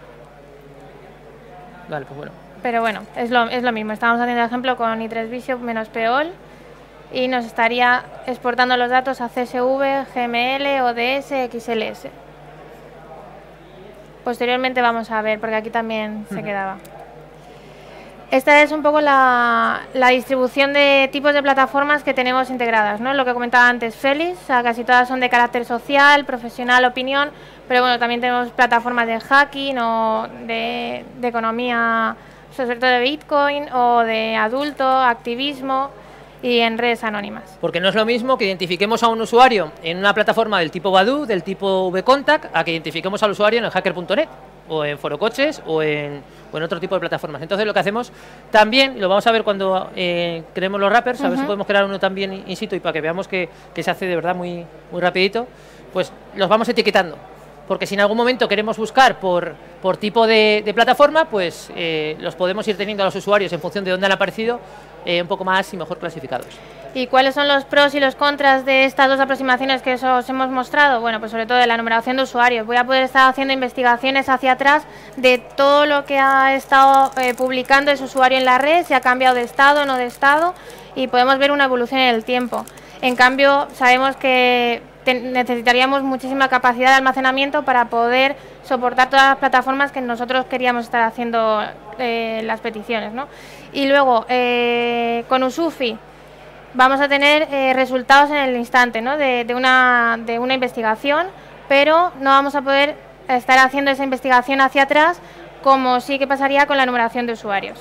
Vale, pues bueno. Pero bueno, es lo, es lo mismo. Estamos haciendo el ejemplo con i tres Vision menos Peol y nos estaría exportando los datos a C S V, G M L, O D S, X L S. Posteriormente vamos a ver, porque aquí también se quedaba. Esta es un poco la, la distribución de tipos de plataformas que tenemos integradas, ¿no? Lo que comentaba antes Félix, o sea, casi todas son de carácter social, profesional, opinión, pero bueno, también tenemos plataformas de hacking o de, de economía, sobre todo de Bitcoin, o de adulto, activismo y en redes anónimas. Porque no es lo mismo que identifiquemos a un usuario en una plataforma del tipo Badoo, del tipo VContact, a que identifiquemos al usuario en el hacker punto net, o en Forocoches, o en, o en otro tipo de plataformas. Entonces lo que hacemos también, lo vamos a ver cuando eh, creemos los wrappers, uh-huh. a ver si podemos crear uno también in situ y para que veamos que, que se hace de verdad muy, muy rapidito, pues los vamos etiquetando. Porque si en algún momento queremos buscar por, por tipo de, de plataforma, pues eh, los podemos ir teniendo a los usuarios en función de dónde han aparecido, eh, un poco más y mejor clasificados. ¿Y cuáles son los pros y los contras de estas dos aproximaciones que os hemos mostrado? Bueno, pues sobre todo de la numeración de usuarios. Voy a poder estar haciendo investigaciones hacia atrás de todo lo que ha estado eh, publicando ese usuario en la red, si ha cambiado de estado o no de estado, y podemos ver una evolución en el tiempo. En cambio, sabemos que necesitaríamos muchísima capacidad de almacenamiento para poder soportar todas las plataformas que nosotros queríamos estar haciendo eh, las peticiones, ¿no? Y luego, eh, con Usufi, vamos a tener eh, resultados en el instante, ¿no? de, de, una, de una investigación, pero no vamos a poder estar haciendo esa investigación hacia atrás como sí que pasaría con la numeración de usuarios.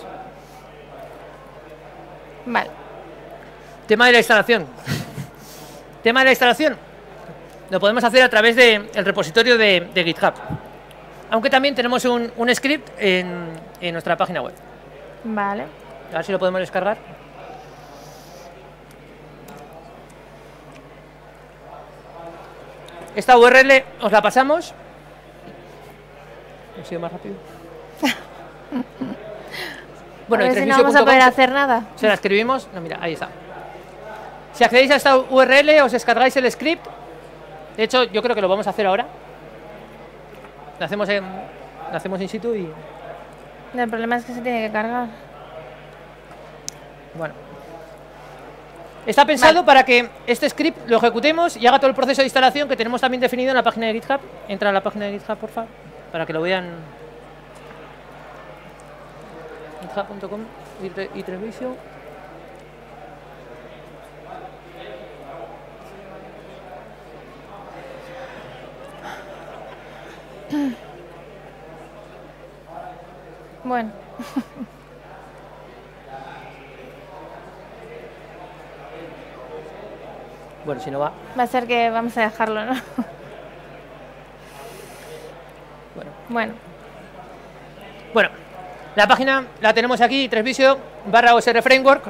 Vale. Tema de la instalación. Tema de la instalación. Lo podemos hacer a través del repositorio de, de GitHub. Aunque también tenemos un, un script en, en nuestra página web. Vale. A ver si lo podemos descargar. Esta U R L os la pasamos. ¿Ha sido más rápido? Bueno, a ver si no vamos a poder hacer nada. Se la escribimos. No, mira, ahí está. Si accedéis a esta U R L, os descargáis el script. De hecho, yo creo que lo vamos a hacer ahora. Lo hacemos en, lo hacemos in situ y... El problema es que se tiene que cargar. Bueno. Está pensado vale. para que este script lo ejecutemos y haga todo el proceso de instalación que tenemos también definido en la página de GitHub. Entra a la página de GitHub, por favor, para que lo vean. github punto com y Treviso. Bueno. Bueno, si no va... Va a ser que vamos a dejarlo, ¿no? Bueno. Bueno. Bueno, la página la tenemos aquí, Treviso barra O S R Framework.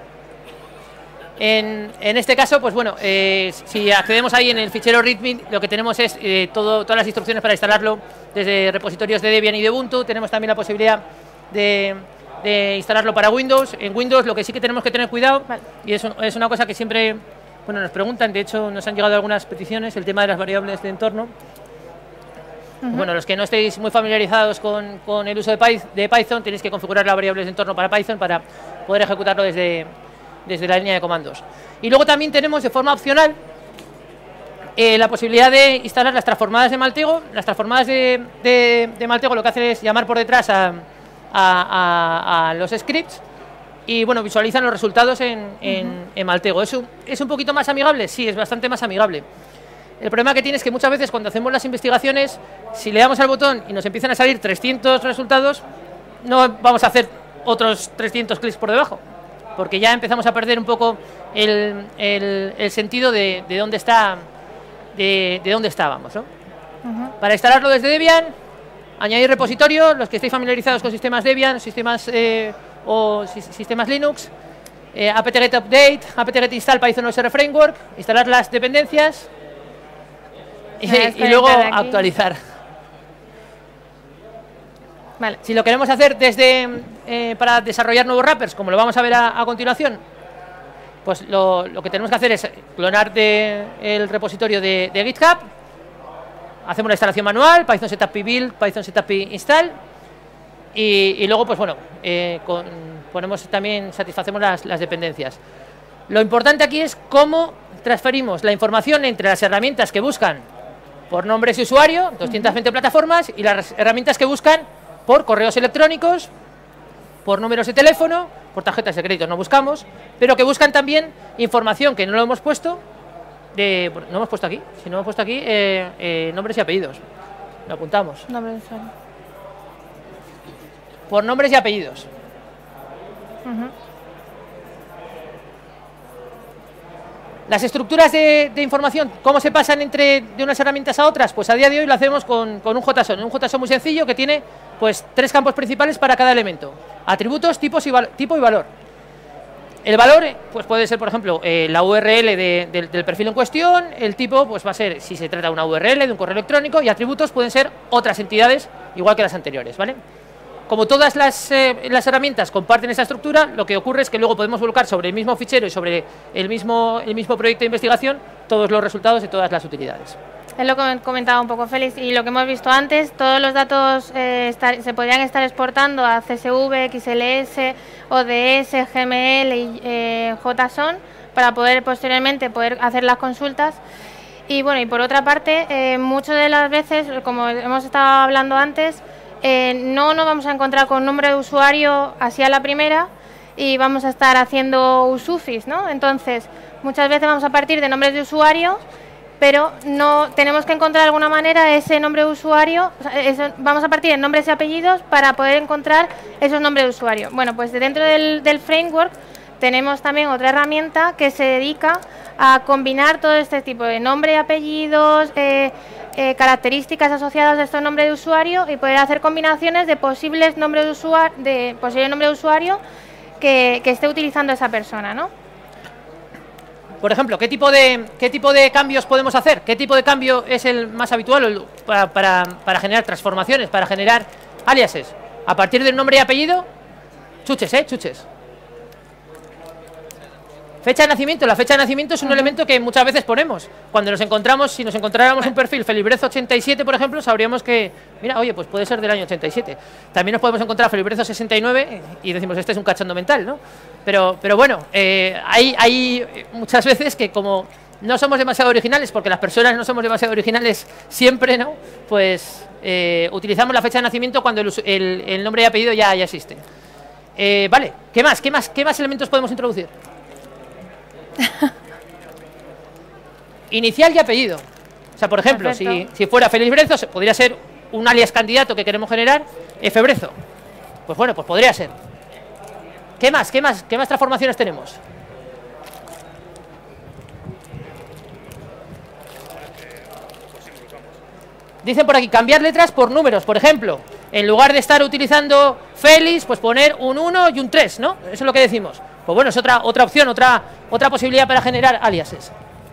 En, en este caso, pues bueno, eh, si accedemos ahí en el fichero readme, lo que tenemos es eh, todo, todas las instrucciones para instalarlo desde repositorios de Debian y de Ubuntu. Tenemos también la posibilidad de, de instalarlo para Windows. En Windows lo que sí que tenemos que tener cuidado, vale. y es, un, es una cosa que siempre bueno, nos preguntan, de hecho nos han llegado algunas peticiones, el tema de las variables de entorno. Uh-huh. Bueno, los que no estéis muy familiarizados con, con el uso de, Py, de Python, tenéis que configurar las variables de entorno para Python para poder ejecutarlo desde... desde la línea de comandos. Y luego también tenemos de forma opcional eh, la posibilidad de instalar las transformadas de Maltego. Las transformadas de, de, de Maltego lo que hace es llamar por detrás a, a, a, a los scripts y bueno, visualizan los resultados en, en, uh-huh. en Maltego. ¿Es un, ¿Es un poquito más amigable? Sí, es bastante más amigable. El problema que tiene es que muchas veces cuando hacemos las investigaciones, si le damos al botón y nos empiezan a salir trescientos resultados, no vamos a hacer otros trescientos clics por debajo, porque ya empezamos a perder un poco el, el, el sentido de, de dónde está de, de dónde estábamos, ¿no? Uh-huh. Para instalarlo desde Debian, añadir repositorio, los que estéis familiarizados con sistemas Debian, sistemas eh, o si, sistemas Linux, eh, apt-get update, apt-get install Python O S R Framework, instalar las dependencias y, y luego actualizar. Vale. Si lo queremos hacer desde eh, para desarrollar nuevos wrappers, como lo vamos a ver a, a continuación, pues lo, lo que tenemos que hacer es clonar de, el repositorio de, de GitHub, hacemos la instalación manual, Python setup build, Python setup install, y, y luego pues bueno, eh, con, ponemos también, satisfacemos las, las dependencias. Lo importante aquí es cómo transferimos la información entre las herramientas que buscan por nombres de usuario, doscientas veinte uh-huh. plataformas, y las herramientas que buscan por correos electrónicos, por números de teléfono, por tarjetas de crédito no buscamos, pero que buscan también información que no lo hemos puesto, de, no hemos puesto aquí, si no hemos puesto aquí eh, eh, nombres y apellidos, lo apuntamos. Nombre de usuario. Por nombres y apellidos. Uh-huh. Las estructuras de, de información, ¿cómo se pasan entre de unas herramientas a otras? Pues a día de hoy lo hacemos con, con un JSON, un JSON muy sencillo que tiene pues tres campos principales para cada elemento: atributos, tipos y tipo y valor. El valor pues puede ser, por ejemplo, eh, la U R L de, de, del perfil en cuestión. El tipo pues va a ser si se trata de una U R L, de un correo electrónico, y atributos pueden ser otras entidades igual que las anteriores, ¿vale? Como todas las, eh, las herramientas comparten esa estructura, lo que ocurre es que luego podemos volcar sobre el mismo fichero y sobre el mismo, el mismo proyecto de investigación todos los resultados y todas las utilidades. Es lo que comentaba un poco Félix, y lo que hemos visto antes, todos los datos eh, estar, se podrían estar exportando a C S V, X L S, O D S, G M L y eh, JSON para poder posteriormente poder hacer las consultas. Y bueno, y por otra parte, eh, muchas de las veces, como hemos estado hablando antes, Eh, no nos vamos a encontrar con nombre de usuario así a la primera y vamos a estar haciendo usufis, ¿no? Entonces, muchas veces vamos a partir de nombres de usuario, pero no tenemos que encontrar de alguna manera ese nombre de usuario, o sea, eso, vamos a partir de nombres y apellidos para poder encontrar esos nombres de usuario. Bueno, pues dentro del, del framework tenemos también otra herramienta que se dedica a combinar todo este tipo de nombre y apellidos, eh, Eh, características asociadas a estos nombres de usuario, y poder hacer combinaciones de posibles nombres de usuario, de posible nombre de usuario que, que esté utilizando esa persona, ¿no? Por ejemplo, ¿qué tipo de qué tipo de cambios podemos hacer? ¿Qué tipo de cambio es el más habitual para, para, para generar transformaciones, para generar aliases? A partir del nombre y apellido, chuches, ¿eh? Chuches. Fecha de nacimiento. La fecha de nacimiento es un uh-huh. elemento que muchas veces ponemos. Cuando nos encontramos, si nos encontráramos bueno. un perfil Felibrezo ochenta y siete, por ejemplo, sabríamos que, mira, oye, pues puede ser del año ochenta y siete. También nos podemos encontrar Felibrezo sesenta y nueve y decimos, este es un cachondo mental, ¿no? Pero, pero bueno, eh, hay, hay muchas veces que como no somos demasiado originales, porque las personas no somos demasiado originales siempre, ¿no? Pues eh, utilizamos la fecha de nacimiento cuando el, el, el nombre y apellido ya, ya existe. Eh, vale, ¿qué más? ¿Qué más? ¿Qué más elementos podemos introducir? Inicial y apellido. O sea, por ejemplo, si, si fuera Félix Brezo, podría ser un alias candidato que queremos generar, F. Brezo. Pues bueno, pues podría ser. ¿Qué más? ¿Qué más? ¿Qué más transformaciones tenemos? Dicen por aquí, cambiar letras por números, por ejemplo. En lugar de estar utilizando Félix, pues poner un uno y un tres, ¿no? Eso es lo que decimos. Pues bueno, es otra, otra opción, otra, otra posibilidad para generar aliases.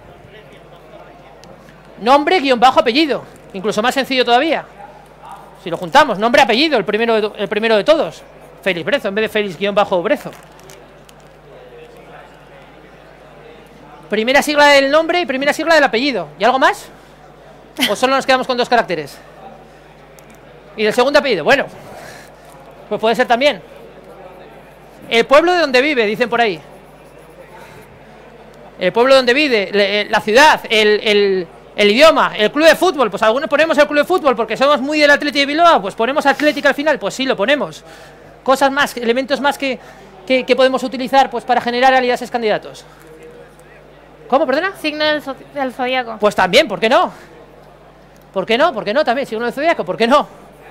Nombre, guión bajo, apellido. Incluso más sencillo todavía. Si lo juntamos, nombre, apellido, el primero de, el primero de todos. Félix Brezo, en vez de Félix guión bajo Brezo. Primera sigla del nombre y primera sigla del apellido. ¿Y algo más? ¿O solo nos quedamos con dos caracteres? ¿Y del segundo apellido? Bueno, pues puede ser también. El pueblo de donde vive, dicen por ahí. El pueblo donde vive, la ciudad, el, el, el idioma, el club de fútbol. Pues algunos ponemos el club de fútbol porque somos muy del Atleti de Bilbao, pues ponemos Atlética al final, pues sí, lo ponemos. Cosas más, elementos más que, que, que podemos utilizar pues para generar aliases candidatos. ¿Cómo, perdona? Signo del, del zodiaco. Pues también, ¿por qué no? ¿Por qué no? ¿Por qué no también? Signo del zodiaco, ¿por qué no?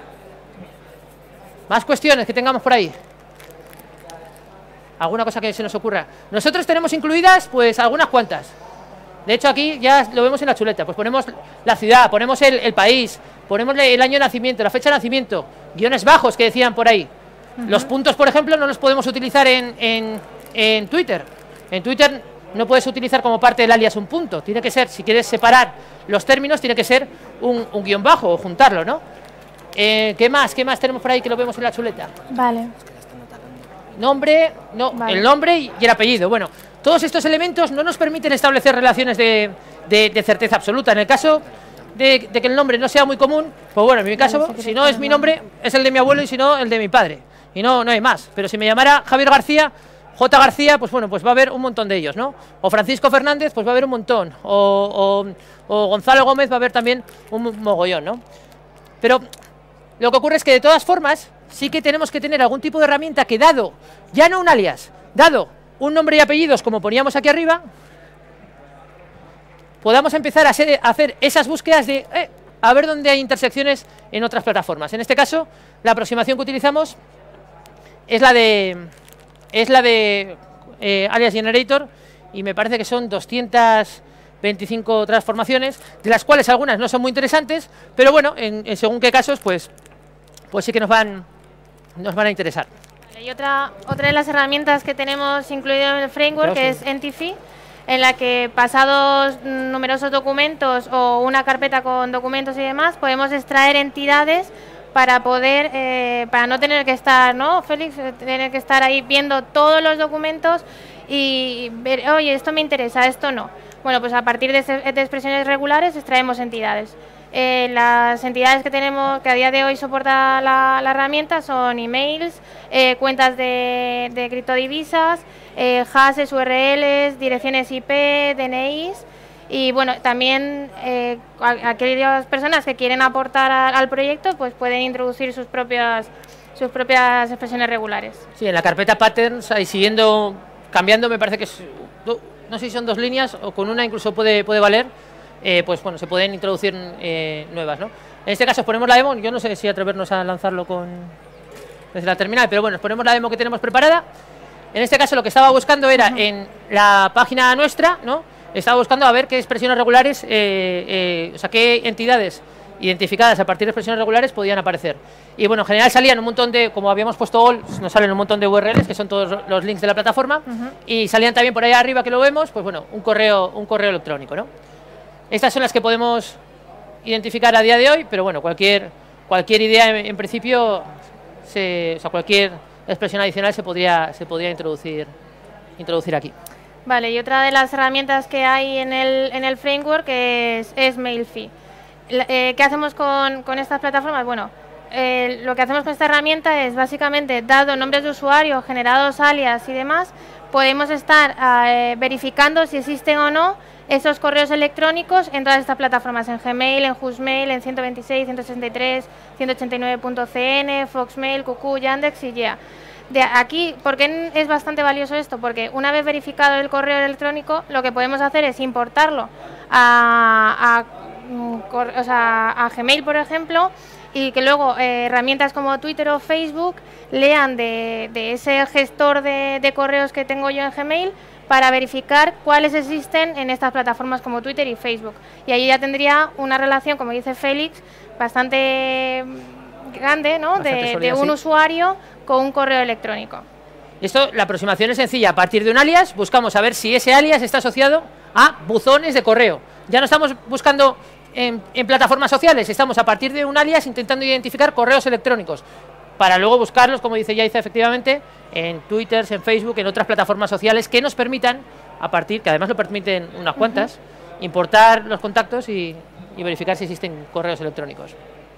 Más cuestiones que tengamos por ahí. ¿Alguna cosa que se nos ocurra? Nosotros tenemos incluidas, pues, algunas cuantas. De hecho, aquí ya lo vemos en la chuleta. Pues ponemos la ciudad, ponemos el, el país, ponemos el año de nacimiento, la fecha de nacimiento, guiones bajos que decían por ahí. Uh-huh. Los puntos, por ejemplo, no los podemos utilizar en, en, en Twitter. En Twitter no puedes utilizar como parte del alias un punto. Tiene que ser, si quieres separar los términos, tiene que ser un, un guión bajo o juntarlo, ¿no? Eh, ¿Qué más? ¿Qué más tenemos por ahí que lo vemos en la chuleta? Vale. Nombre, no, vale. El nombre y el apellido. Bueno, todos estos elementos no nos permiten establecer relaciones de, de, de certeza absoluta. En el caso de, de que el nombre no sea muy común, pues bueno, en mi caso, vale, si no es mi nombre, es el de mi abuelo y si no, el de mi padre. Y no, no hay más. Pero si me llamara Javier García, J. García, pues bueno, pues va a haber un montón de ellos, ¿no? O Francisco Fernández, pues va a haber un montón. O, o, o Gonzalo Gómez va a haber también un mogollón, ¿no? Pero lo que ocurre es que de todas formas sí que tenemos que tener algún tipo de herramienta que, dado, ya no un alias, dado un nombre y apellidos como poníamos aquí arriba, podamos empezar a, ser, a hacer esas búsquedas de eh, a ver dónde hay intersecciones en otras plataformas. En este caso, la aproximación que utilizamos es la de es la de eh, Alias Generator, y me parece que son doscientas veinticinco transformaciones, de las cuales algunas no son muy interesantes, pero bueno, en, en según qué casos, pues, pues sí que nos van, nos van a interesar. Vale, y otra, otra de las herramientas que tenemos incluido en el framework Pero es Entity, en la que pasados numerosos documentos o una carpeta con documentos y demás, podemos extraer entidades para poder, eh, para no tener que estar, ¿no, Félix? Tener que estar ahí viendo todos los documentos y ver, oye, esto me interesa, esto no. Bueno, pues a partir de, de expresiones regulares extraemos entidades. Eh, las entidades que tenemos, que a día de hoy soporta la, la herramienta, son emails, eh, cuentas de, de criptodivisas, eh, hashes, U R Ls, direcciones I P, D N Is, y bueno, también eh, aquellas personas que quieren aportar a, al proyecto, pues pueden introducir sus propias sus propias expresiones regulares. Sí, en la carpeta patterns, ahí siguiendo, cambiando, me parece que es, no sé si son dos líneas o con una incluso puede, puede valer, eh, pues bueno, se pueden introducir eh, nuevas, ¿no? En este caso ponemos la demo, yo no sé si atrevernos a lanzarlo con desde la terminal, pero bueno, ponemos la demo que tenemos preparada. En este caso lo que estaba buscando era, uh-huh, en la página nuestra, ¿no? Estaba buscando a ver qué expresiones regulares, eh, eh, o sea, qué entidades identificadas a partir de expresiones regulares podían aparecer. Y bueno, en general salían un montón de, como habíamos puesto all, nos salen un montón de U R Ls, que son todos los links de la plataforma, uh-huh, y salían también por ahí arriba, que lo vemos, pues bueno, un correo, un correo electrónico, ¿no? Estas son las que podemos identificar a día de hoy, pero bueno, cualquier, cualquier idea en, en principio, se, o sea, cualquier expresión adicional se podría, se podría introducir, introducir aquí. Vale, y otra de las herramientas que hay en el, en el framework es, es Mailfy. Eh, ¿Qué hacemos con, con estas plataformas? Bueno, eh, lo que hacemos con esta herramienta es básicamente, dado nombres de usuario, generados alias y demás, podemos estar eh, verificando si existen o no esos correos electrónicos en todas estas plataformas, en Gmail, en Hustmail, en ciento veintiséis, ciento sesenta y tres, ciento ochenta y nueve punto c n, Foxmail, Q Q, Yandex y Yeah. De aquí, ¿por qué es bastante valioso esto? Porque una vez verificado el correo electrónico, lo que podemos hacer es importarlo a, a, o sea, a Gmail, por ejemplo, y que luego eh, herramientas como Twitter o Facebook lean de, de ese gestor de, de correos que tengo yo en Gmail para verificar cuáles existen en estas plataformas como Twitter y Facebook. Y ahí ya tendría una relación, como dice Félix, bastante grande, ¿no? Bastante de, sólida, de un sí. usuario con un correo electrónico. Esto, la aproximación es sencilla. A partir de un alias, buscamos a ver si ese alias está asociado a buzones de correo. Ya no estamos buscando en, en plataformas sociales, estamos a partir de un alias intentando identificar correos electrónicos, para luego buscarlos, como dice Yaiza, efectivamente, en Twitter, en Facebook, en otras plataformas sociales que nos permitan, a partir, que además lo permiten unas cuantas, uh-huh. importar los contactos y, y verificar si existen correos electrónicos.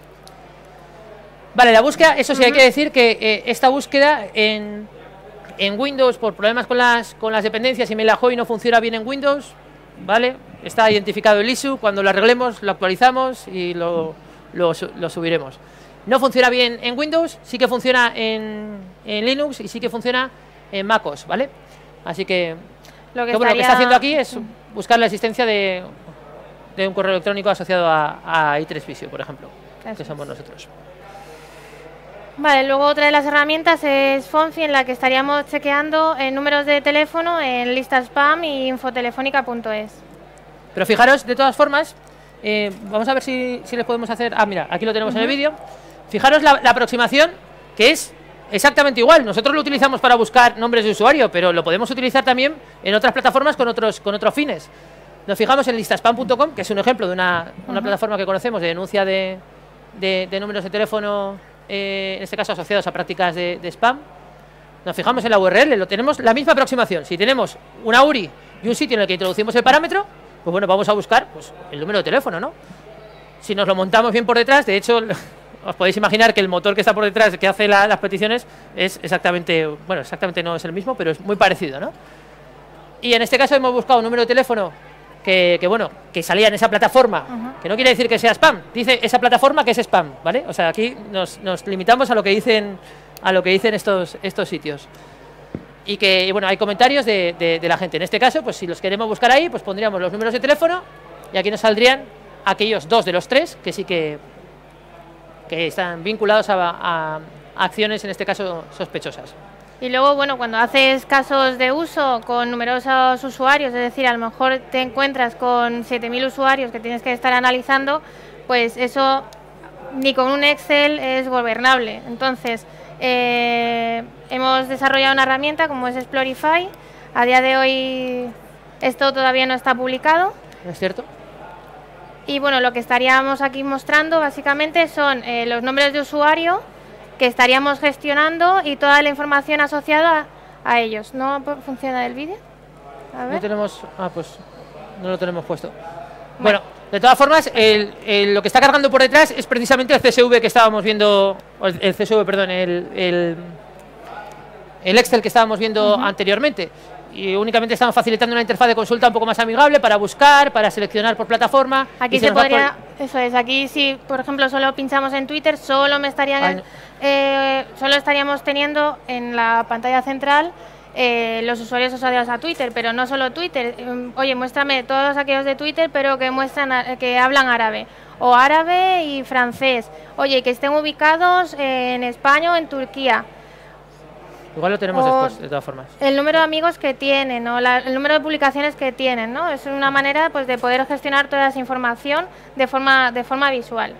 Vale, la búsqueda, eso sí, uh-huh. hay que decir que eh, esta búsqueda en, en Windows, por problemas con las, con las dependencias, y MailAhoy no funciona bien en Windows, ¿vale? Está identificado el issue, cuando lo arreglemos, lo actualizamos y lo, lo, lo subiremos. No funciona bien en Windows, sí que funciona en, en Linux y sí que funciona en MacOS, ¿vale? Así que lo que, estaría... bueno, lo que está haciendo aquí es buscar la existencia de, de un correo electrónico asociado a, a i tres Visio, por ejemplo, Eso que somos nosotros. Vale, luego otra de las herramientas es Fonfi, en la que estaríamos chequeando eh, números de teléfono en lista spam y infotelefónica punto es. Pero fijaros, de todas formas, eh, vamos a ver si, si les podemos hacer... Ah, mira, aquí lo tenemos uh-huh. en el vídeo. Fijaros la, la aproximación, que es exactamente igual. Nosotros lo utilizamos para buscar nombres de usuario, pero lo podemos utilizar también en otras plataformas con otros, con otros fines. Nos fijamos en listaspam punto com, que es un ejemplo de una, una uh-huh. plataforma que conocemos de denuncia de, de, de números de teléfono, eh, en este caso asociados a prácticas de, de spam. Nos fijamos en la U R L, lo tenemos la misma aproximación. Si tenemos una U R I y un sitio en el que introducimos el parámetro, pues bueno, vamos a buscar pues, el número de teléfono, ¿no? Si nos lo montamos bien por detrás, de hecho... os podéis imaginar que el motor que está por detrás, que hace la, las peticiones, es exactamente, bueno, exactamente no es el mismo, pero es muy parecido, ¿no? Y en este caso hemos buscado un número de teléfono que, que bueno, que salía en esa plataforma, uh-huh. que no quiere decir que sea spam, dice esa plataforma que es spam, ¿vale? O sea, aquí nos, nos limitamos a lo que dicen, a lo que dicen estos, estos sitios. Y que, y bueno, hay comentarios de, de, de la gente. En este caso, pues si los queremos buscar ahí, pues pondríamos los números de teléfono y aquí nos saldrían aquellos dos de los tres que sí que... que están vinculados a, a, a acciones, en este caso, sospechosas. Y luego, bueno, cuando haces casos de uso con numerosos usuarios, es decir, a lo mejor te encuentras con siete mil usuarios que tienes que estar analizando, pues eso ni con un Excel es gobernable. Entonces, eh, hemos desarrollado una herramienta como es Explorify. A día de hoy esto todavía no está publicado. ¿Es cierto? Y bueno, lo que estaríamos aquí mostrando básicamente son eh, los nombres de usuario que estaríamos gestionando y toda la información asociada a ellos. ¿No funciona el vídeo? A ver. No tenemos... Ah, pues no lo tenemos puesto. Bueno, bueno de todas formas, el, el, lo que está cargando por detrás es precisamente el C S V que estábamos viendo... El, el C S V, perdón, el, el, el Excel que estábamos viendo uh-huh. anteriormente. Y únicamente estamos facilitando una interfaz de consulta un poco más amigable para buscar, para seleccionar por plataforma. Aquí se, se podría, por... eso es, aquí si por ejemplo solo pinchamos en Twitter, solo me estarían, Ay, no. eh, solo estaríamos teniendo en la pantalla central eh, los usuarios asociados a Twitter, pero no solo Twitter. Oye, muéstrame todos aquellos de Twitter, pero que muestran, que hablan árabe, o árabe y francés. Oye, que estén ubicados en España o en Turquía. Igual lo tenemos o después, de todas formas. El número de amigos que tienen, o la, el número de publicaciones que tienen, ¿no? Es una manera pues, de poder gestionar toda esa información de forma, de forma visual.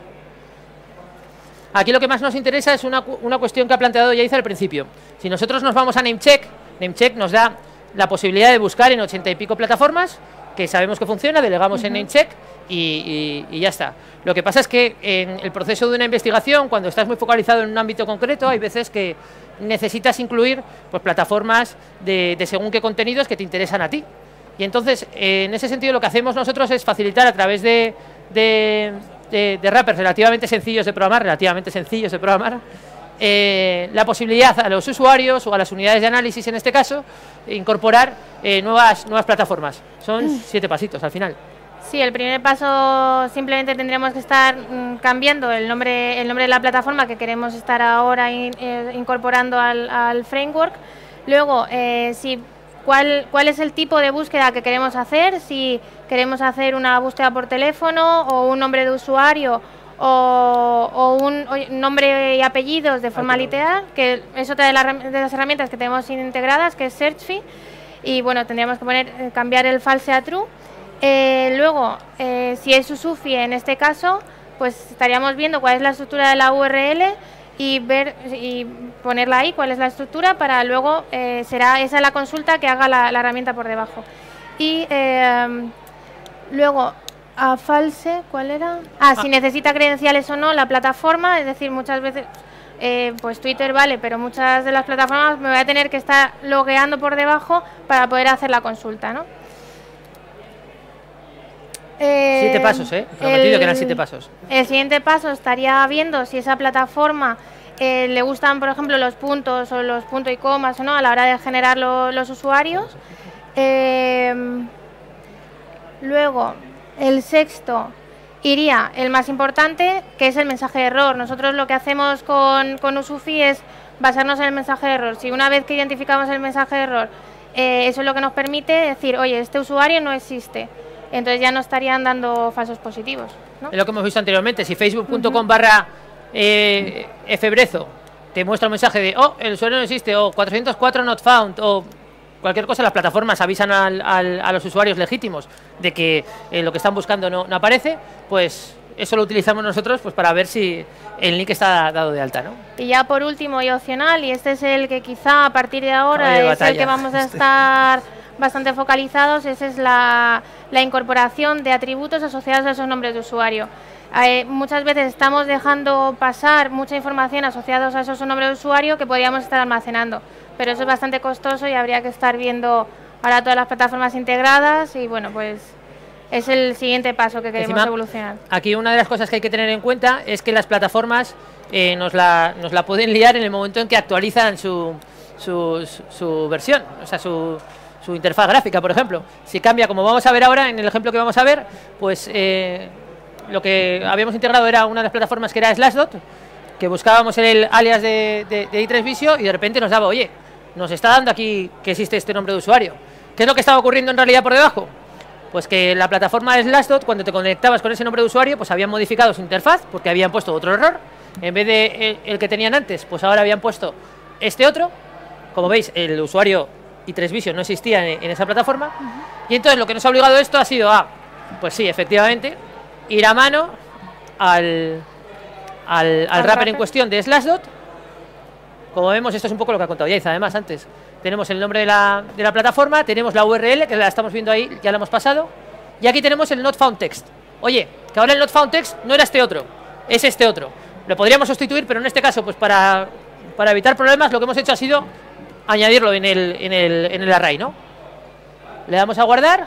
Aquí lo que más nos interesa es una, una cuestión que ha planteado Yaiza al principio. Si nosotros nos vamos a Namecheck, Namecheck nos da la posibilidad de buscar en ochenta y pico plataformas que sabemos que funciona, delegamos uh-huh. en Namecheck y, y, y ya está. Lo que pasa es que en el proceso de una investigación, cuando estás muy focalizado en un ámbito concreto, hay veces que necesitas incluir pues, plataformas de, de según qué contenidos que te interesan a ti. Y entonces, eh, en ese sentido, lo que hacemos nosotros es facilitar a través de, de, de, de wrappers relativamente sencillos de programar, relativamente sencillos de programar, eh, la posibilidad a los usuarios o a las unidades de análisis, en este caso, incorporar eh, nuevas, nuevas plataformas. Son siete pasitos al final. Sí, el primer paso simplemente tendríamos que estar mm, cambiando el nombre, el nombre de la plataforma que queremos estar ahora in, eh, incorporando al, al framework. Luego, eh, si ¿Cuál, ¿Cuál es el tipo de búsqueda que queremos hacer? Si queremos hacer una búsqueda por teléfono o un nombre de usuario o, o un o nombre y apellidos de forma literal, que es otra de, la, de las herramientas que tenemos integradas, que es SearchFi. Y bueno, tendríamos que poner eh, cambiar el false a true. Eh, luego, eh, si es USUFI en este caso, pues estaríamos viendo cuál es la estructura de la U R L y ver y ponerla ahí, cuál es la estructura, para luego eh, será esa la consulta que haga la, la herramienta por debajo. Y eh, luego a false, ¿cuál era? Ah, ah, si necesita credenciales o no la plataforma, es decir, muchas veces eh, pues Twitter vale, pero muchas de las plataformas me voy a tener que estar logueando por debajo para poder hacer la consulta, ¿no? Eh, siete pasos, ¿eh? Prometido el, que eran siete pasos. El siguiente paso estaría viendo si esa plataforma eh, le gustan, por ejemplo, los puntos o los puntos y comas o no a la hora de generar lo, los usuarios. Eh, luego, el sexto iría el más importante, que es el mensaje de error. Nosotros lo que hacemos con, con USUFI es basarnos en el mensaje de error. Si una vez que identificamos el mensaje de error, eh, eso es lo que nos permite decir, oye, este usuario no existe. Entonces ya no estarían dando falsos positivos, ¿no? Es lo que hemos visto anteriormente. Si facebook punto com uh-huh. barra eh, fbrezo te muestra un mensaje de, oh, el usuario no existe, o cuatrocientos cuatro not found, o cualquier cosa, las plataformas avisan al, al, a los usuarios legítimos de que eh, lo que están buscando no, no aparece, pues eso lo utilizamos nosotros pues para ver si el link está dado de alta, ¿no? Y ya por último y opcional, y este es el que quizá a partir de ahora de es batalla. el que vamos a estar bastante focalizados, esa es la, la incorporación de atributos asociados a esos nombres de usuario. Eh, muchas veces estamos dejando pasar mucha información asociada a esos nombres de usuario que podríamos estar almacenando, pero eso es bastante costoso y habría que estar viendo ahora todas las plataformas integradas y bueno, pues es el siguiente paso que queremos Encima, evolucionar. Aquí una de las cosas que hay que tener en cuenta es que las plataformas eh, nos, la, nos la pueden liar en el momento en que actualizan su, su, su, su versión, o sea, su... su interfaz gráfica, por ejemplo. Si cambia, como vamos a ver ahora, en el ejemplo que vamos a ver, pues eh, lo que habíamos integrado era una de las plataformas que era Slashdot, que buscábamos el alias de, de, de i tres Visio y de repente nos daba, oye, nos está dando aquí que existe este nombre de usuario. ¿Qué es lo que estaba ocurriendo en realidad por debajo? Pues que la plataforma de Slashdot, cuando te conectabas con ese nombre de usuario, pues habían modificado su interfaz, porque habían puesto otro error. En vez de el, el que tenían antes, pues ahora habían puesto este otro. Como veis, el usuario i tres Visio no existía en, en esa plataforma. Uh-huh. Y entonces lo que nos ha obligado esto ha sido a, pues sí, efectivamente, ir a mano al, al, al wrapper en cuestión de Slashdot. Como vemos, esto es un poco lo que ha contado Yaiza, además, antes. Tenemos el nombre de la, de la plataforma, tenemos la U R L, que la estamos viendo ahí, ya la hemos pasado. Y aquí tenemos el not found text. Oye, que ahora el not found text no era este otro, es este otro. Lo podríamos sustituir, pero en este caso, pues para, para evitar problemas, lo que hemos hecho ha sido añadirlo en el, en el, en el array, ¿no? Le damos a guardar.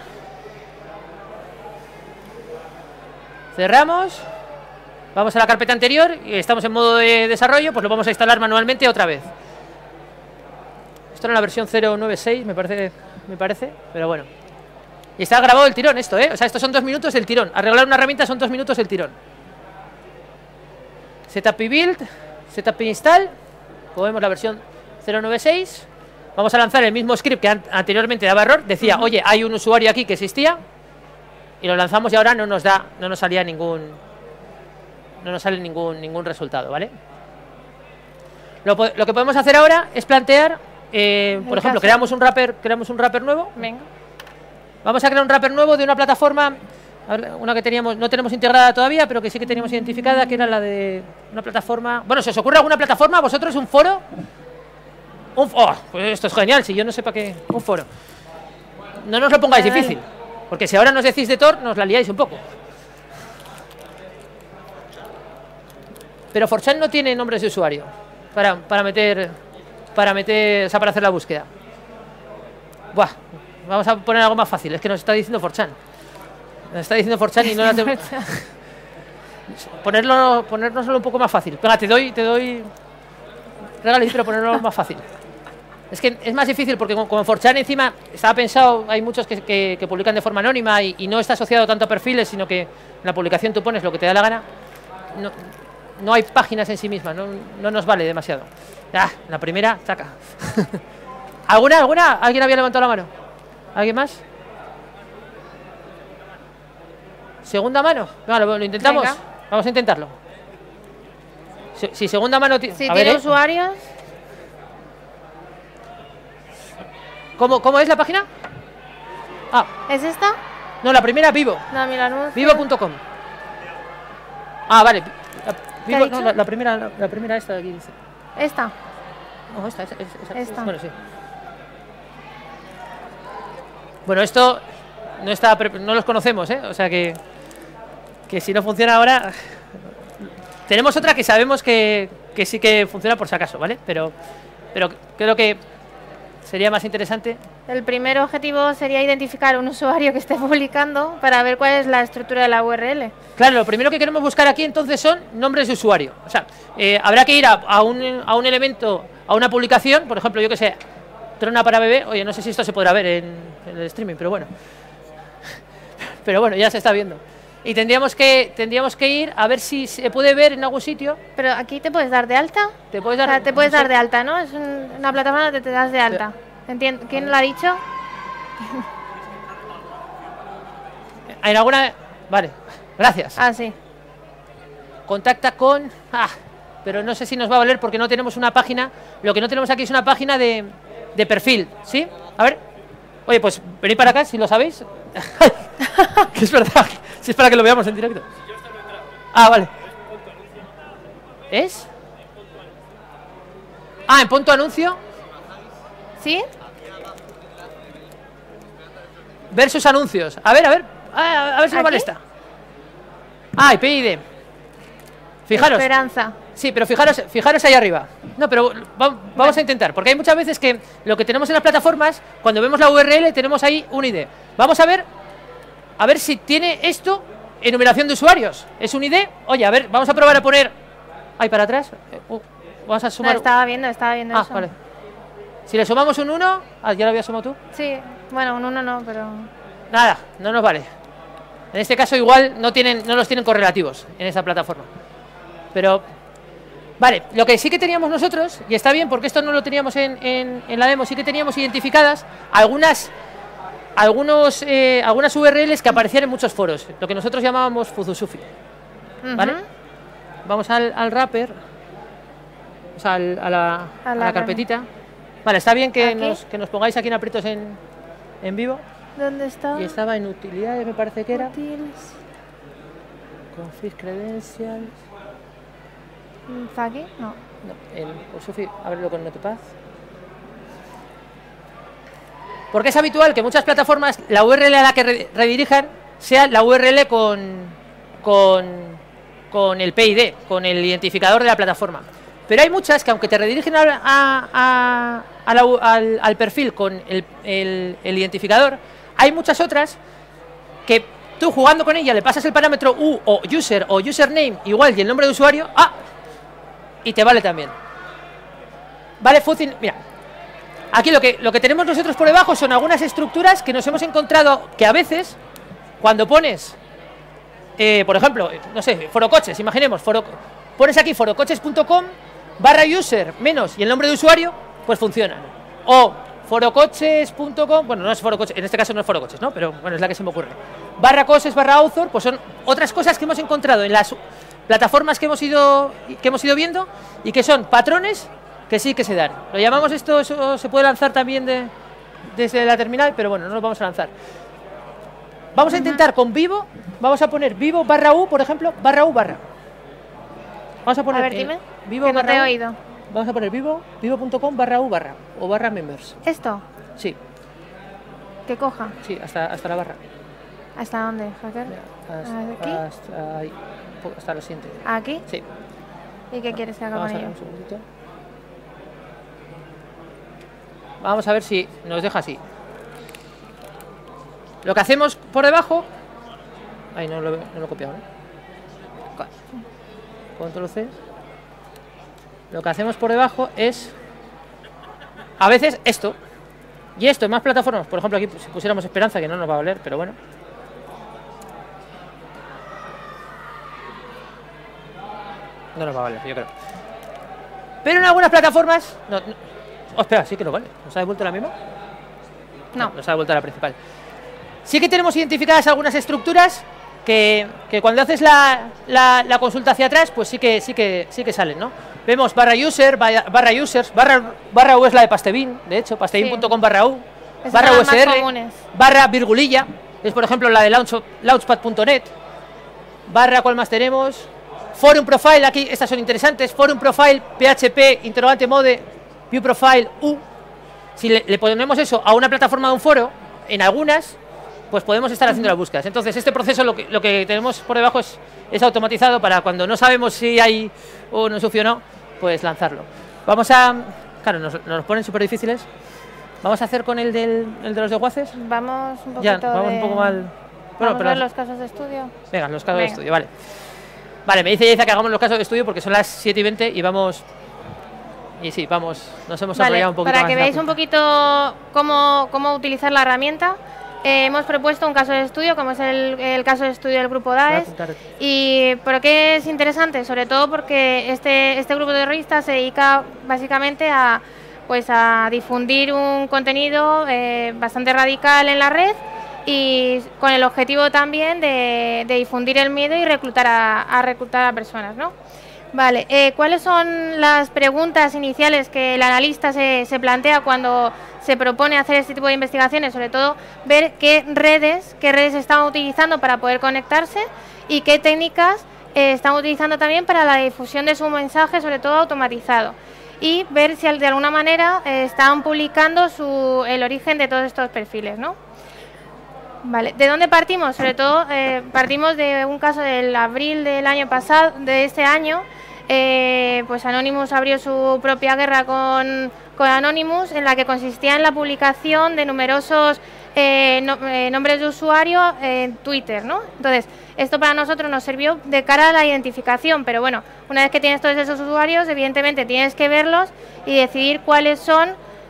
Cerramos. Vamos a la carpeta anterior y estamos en modo de desarrollo, pues lo vamos a instalar manualmente otra vez. Esto era la versión cero nueve seis, me parece, me parece, pero bueno. Y está grabado el tirón esto, ¿eh? O sea, estos son dos minutos del tirón. Arreglar una herramienta son dos minutos del tirón. Setup y build, setup y install. Como vemos, la versión cero nueve seis. Vamos a lanzar el mismo script que an anteriormente daba error. Decía, uh-huh. oye, hay un usuario aquí que existía. Y lo lanzamos y ahora no nos da, no nos salía ningún, no nos sale ningún, ningún resultado, ¿vale? Lo, lo que podemos hacer ahora es plantear, eh, por ejemplo, creamos un wrapper, creamos un wrapper nuevo. Venga. Vamos a crear un wrapper nuevo de una plataforma, una que teníamos, no tenemos integrada todavía, pero que sí que teníamos identificada, que era la de una plataforma. Bueno, ¿se os ocurre alguna plataforma? ¿Vosotros un foro? Un, oh, pues esto es genial, si yo no sé para qué. Un foro. No nos lo pongáis difícil. Porque si ahora nos decís de Tor, nos la liáis un poco. Pero cuatro chan no tiene nombres de usuario para, para meter, para meter, o sea, para hacer la búsqueda. Buah, vamos a poner algo más fácil, es que nos está diciendo cuatro chan. Nos está diciendo cuatro chan y no la tengo... Ponerlo, ponérnoslo un poco más fácil. Venga, te doy, te doy regalito, pero ponerlo más fácil. Es que es más difícil porque como cuatro chan encima estaba pensado, hay muchos que, que, que publican de forma anónima y, y no está asociado tanto a perfiles, sino que en la publicación tú pones lo que te da la gana. No, no hay páginas en sí mismas, no, no nos vale demasiado. Ah, la primera, saca. ¿Alguna, alguna? ¿Alguien había levantado la mano? ¿Alguien más? ¿Segunda mano? Venga, lo, lo intentamos. Venga. Vamos a intentarlo. Si, si segunda mano... Si a tiene ver, ¿eh? usuarios... ¿Cómo, ¿Cómo es la página? Ah. ¿Es esta? No, la primera, Vivo. No, mira, no. Vivo punto com. Ah, vale. La, Vivo, no, la, la primera, la, la primera esta de aquí dice. ¿Esta? No, esta, esa, esa, esta. Bueno, sí. Bueno, esto no está, no los conocemos, ¿eh? O sea que, que si no funciona ahora... Tenemos otra que sabemos que, que sí que funciona por si acaso, ¿vale? Pero, pero creo que sería más interesante. El primer objetivo sería identificar un usuario que esté publicando para ver cuál es la estructura de la U R L. Claro, lo primero que queremos buscar aquí entonces son nombres de usuario. O sea, eh, habrá que ir a, a, un, a un elemento, a una publicación, por ejemplo, yo que sé, Trona para bebé. Oye, no sé si esto se podrá ver en, en el streaming, pero bueno. Pero bueno, ya se está viendo. Y tendríamos que tendríamos que ir a ver si se puede ver en algún sitio. Pero aquí te puedes dar de alta. Te puedes dar, o sea, te puedes no sé. dar de alta, ¿no? Es un, una plataforma donde te das de alta. Entiendo. ¿Quién lo ha dicho? En alguna... Vale, gracias. Ah, sí. Contacta con... Ah, pero no sé si nos va a valer porque no tenemos una página. Lo que no tenemos aquí es una página de, de perfil, ¿sí? A ver. Oye, pues venid para acá, si lo sabéis. Que es verdad, si es para que lo veamos en directo. Ah, vale. ¿Es? Ah, en punto anuncio. ¿Sí? Versus anuncios. A ver, a ver. A, a ver si me vale esta. Ah, y P I D. Fijaros. Esperanza. Sí, pero fijaros, fijaros ahí arriba. No, pero va, vamos a intentar, porque hay muchas veces que lo que tenemos en las plataformas, cuando vemos la U R L, tenemos ahí un I D. Vamos a ver, a ver si tiene esto enumeración de usuarios. ¿Es un I D? Oye, a ver, vamos a probar a poner... Ahí para atrás. Uh, vamos a sumar... No, estaba viendo, estaba viendo ah, eso. Vale. Si le sumamos un uno... Ah, ¿ya lo habías sumado tú? Sí, bueno, un uno no, pero... Nada, no nos vale. En este caso igual no, tienen, no los tienen correlativos en esta plataforma. Pero... Vale, lo que sí que teníamos nosotros, y está bien porque esto no lo teníamos en, en, en la demo, sí que teníamos identificadas algunas algunos eh, algunas U R Ls que aparecían en muchos foros, lo que nosotros llamábamos Fuzusufi. ¿Vale? Uh-huh. Vamos al, al wrapper, o sea, al, a, la, a, a la carpetita. Vale, está bien que nos, que nos pongáis aquí en aprietos en, en vivo. ¿Dónde está? Y estaba en utilidades, me parece que era. Utils. Config credentials. ¿Está aquí? No. No, el Fuzusufi, ábrelo con Notepad. Porque es habitual que muchas plataformas la U R L a la que re redirijan sea la U R L con, con, con el P I D, con el identificador de la plataforma. Pero hay muchas que aunque te redirigen a, a, a, a la, al, al perfil con el, el, el identificador, hay muchas otras que tú jugando con ella le pasas el parámetro U o user o username igual y el nombre de usuario, ¡ah! Y te vale también. Vale, Fuzzy, mira. Aquí lo que, lo que tenemos nosotros por debajo son algunas estructuras que nos hemos encontrado que a veces, cuando pones, eh, por ejemplo, no sé, forocoches, imaginemos, foro, pones aquí forocoches punto com barra user menos y el nombre de usuario, pues funcionan. O forocoches punto com, bueno, no es forocoches, en este caso no es forocoches, ¿no? Pero bueno, es la que se me ocurre. Barra coses, barra author, pues son otras cosas que hemos encontrado en las plataformas que hemos ido que hemos ido viendo y que son patrones que sí que se dan. Lo llamamos esto, eso se puede lanzar también de, desde la terminal, pero bueno, no lo vamos a lanzar. Vamos a intentar con vivo, vamos a poner vivo barra u, por ejemplo, barra u barra. Vamos a poner a ver, dime, eh, vivo que no barra te he u, oído. Vamos a poner vivo, vivo punto com barra u barra o barra members. ¿Esto? Sí. Que coja. Sí, hasta, hasta la barra. ¿Hasta dónde, hacker? Hasta, ¿Aquí? hasta ahí. Hasta lo siguiente. ¿Aquí? Sí. ¿Y qué quieres que haga Vamos con a ver ello? un segundito. Vamos a ver si nos deja así. Lo que hacemos por debajo... Ay, no lo, no lo he copiado, ¿no? Control C. Lo que hacemos por debajo es... A veces esto. Y esto en más plataformas. Por ejemplo, aquí si pusiéramos Esperanza, que no nos va a valer, pero bueno. No nos va a valer, yo creo. Pero en algunas plataformas... No, no. Oh, espera, sí que nos vale. ¿Nos ha devuelto la misma? No. Nos ha devuelto la principal. Sí que tenemos identificadas algunas estructuras que, que cuando haces la, la, la consulta hacia atrás, pues sí que sí que sí que salen, ¿no? Vemos barra user, barra, barra users, barra, barra U es la de Pastebin, de hecho, pastebin punto com barra U, Esas barra son U las S más R, comunes. barra virgulilla, es por ejemplo la de launch, launchpad punto net, barra, ¿cuál más tenemos? Forum profile, aquí estas son interesantes, forum profile, P H P, interrogante mode, view profile, U. Si le, le ponemos eso a una plataforma de un foro, en algunas, pues podemos estar haciendo las búsquedas. Entonces, este proceso lo que, lo que tenemos por debajo es, es automatizado para cuando no sabemos si hay o no sucio o no, pues lanzarlo. Vamos a... Claro, nos, nos ponen súper difíciles. Vamos a hacer con el, del, el de los desguaces. Vamos un poquito Ya, vamos de... un poco mal. Bueno, Vamos pero a ver los casos de estudio. Venga, los casos Venga. de estudio, vale. Vale, me dice Yaiza que hagamos los casos de estudio porque son las siete y veinte y vamos... Y sí, vamos, nos hemos Vale, enrollado un poquito para más que en la veáis un punta. poquito cómo, cómo utilizar la herramienta, eh, hemos propuesto un caso de estudio, como es el, el caso de estudio del grupo Voy a DAES. apuntar. ¿Y por qué es interesante? Sobre todo porque este, este grupo de terroristas se dedica básicamente a, pues a difundir un contenido eh, bastante radical en la red y con el objetivo también de, de difundir el miedo y reclutar a, a reclutar a personas, ¿no? Vale, eh, ¿cuáles son las preguntas iniciales que el analista se, se plantea cuando se propone hacer este tipo de investigaciones? Sobre todo, ver qué redes, qué redes están utilizando para poder conectarse y qué técnicas eh, están utilizando también para la difusión de su mensaje, sobre todo automatizado. Y ver si de alguna manera eh, están publicando su, el origen de todos estos perfiles, ¿no? Vale, ¿de dónde partimos? Sobre todo eh, partimos de un caso del abril del año pasado, de este año. Eh, pues Anonymous abrió su propia guerra con, con Anonymous, en la que consistía en la publicación de numerosos eh, no, eh, nombres de usuario en Twitter, ¿no? Entonces, esto para nosotros nos sirvió de cara a la identificación, pero bueno, una vez que tienes todos esos usuarios, evidentemente tienes que verlos y decidir cuáles son,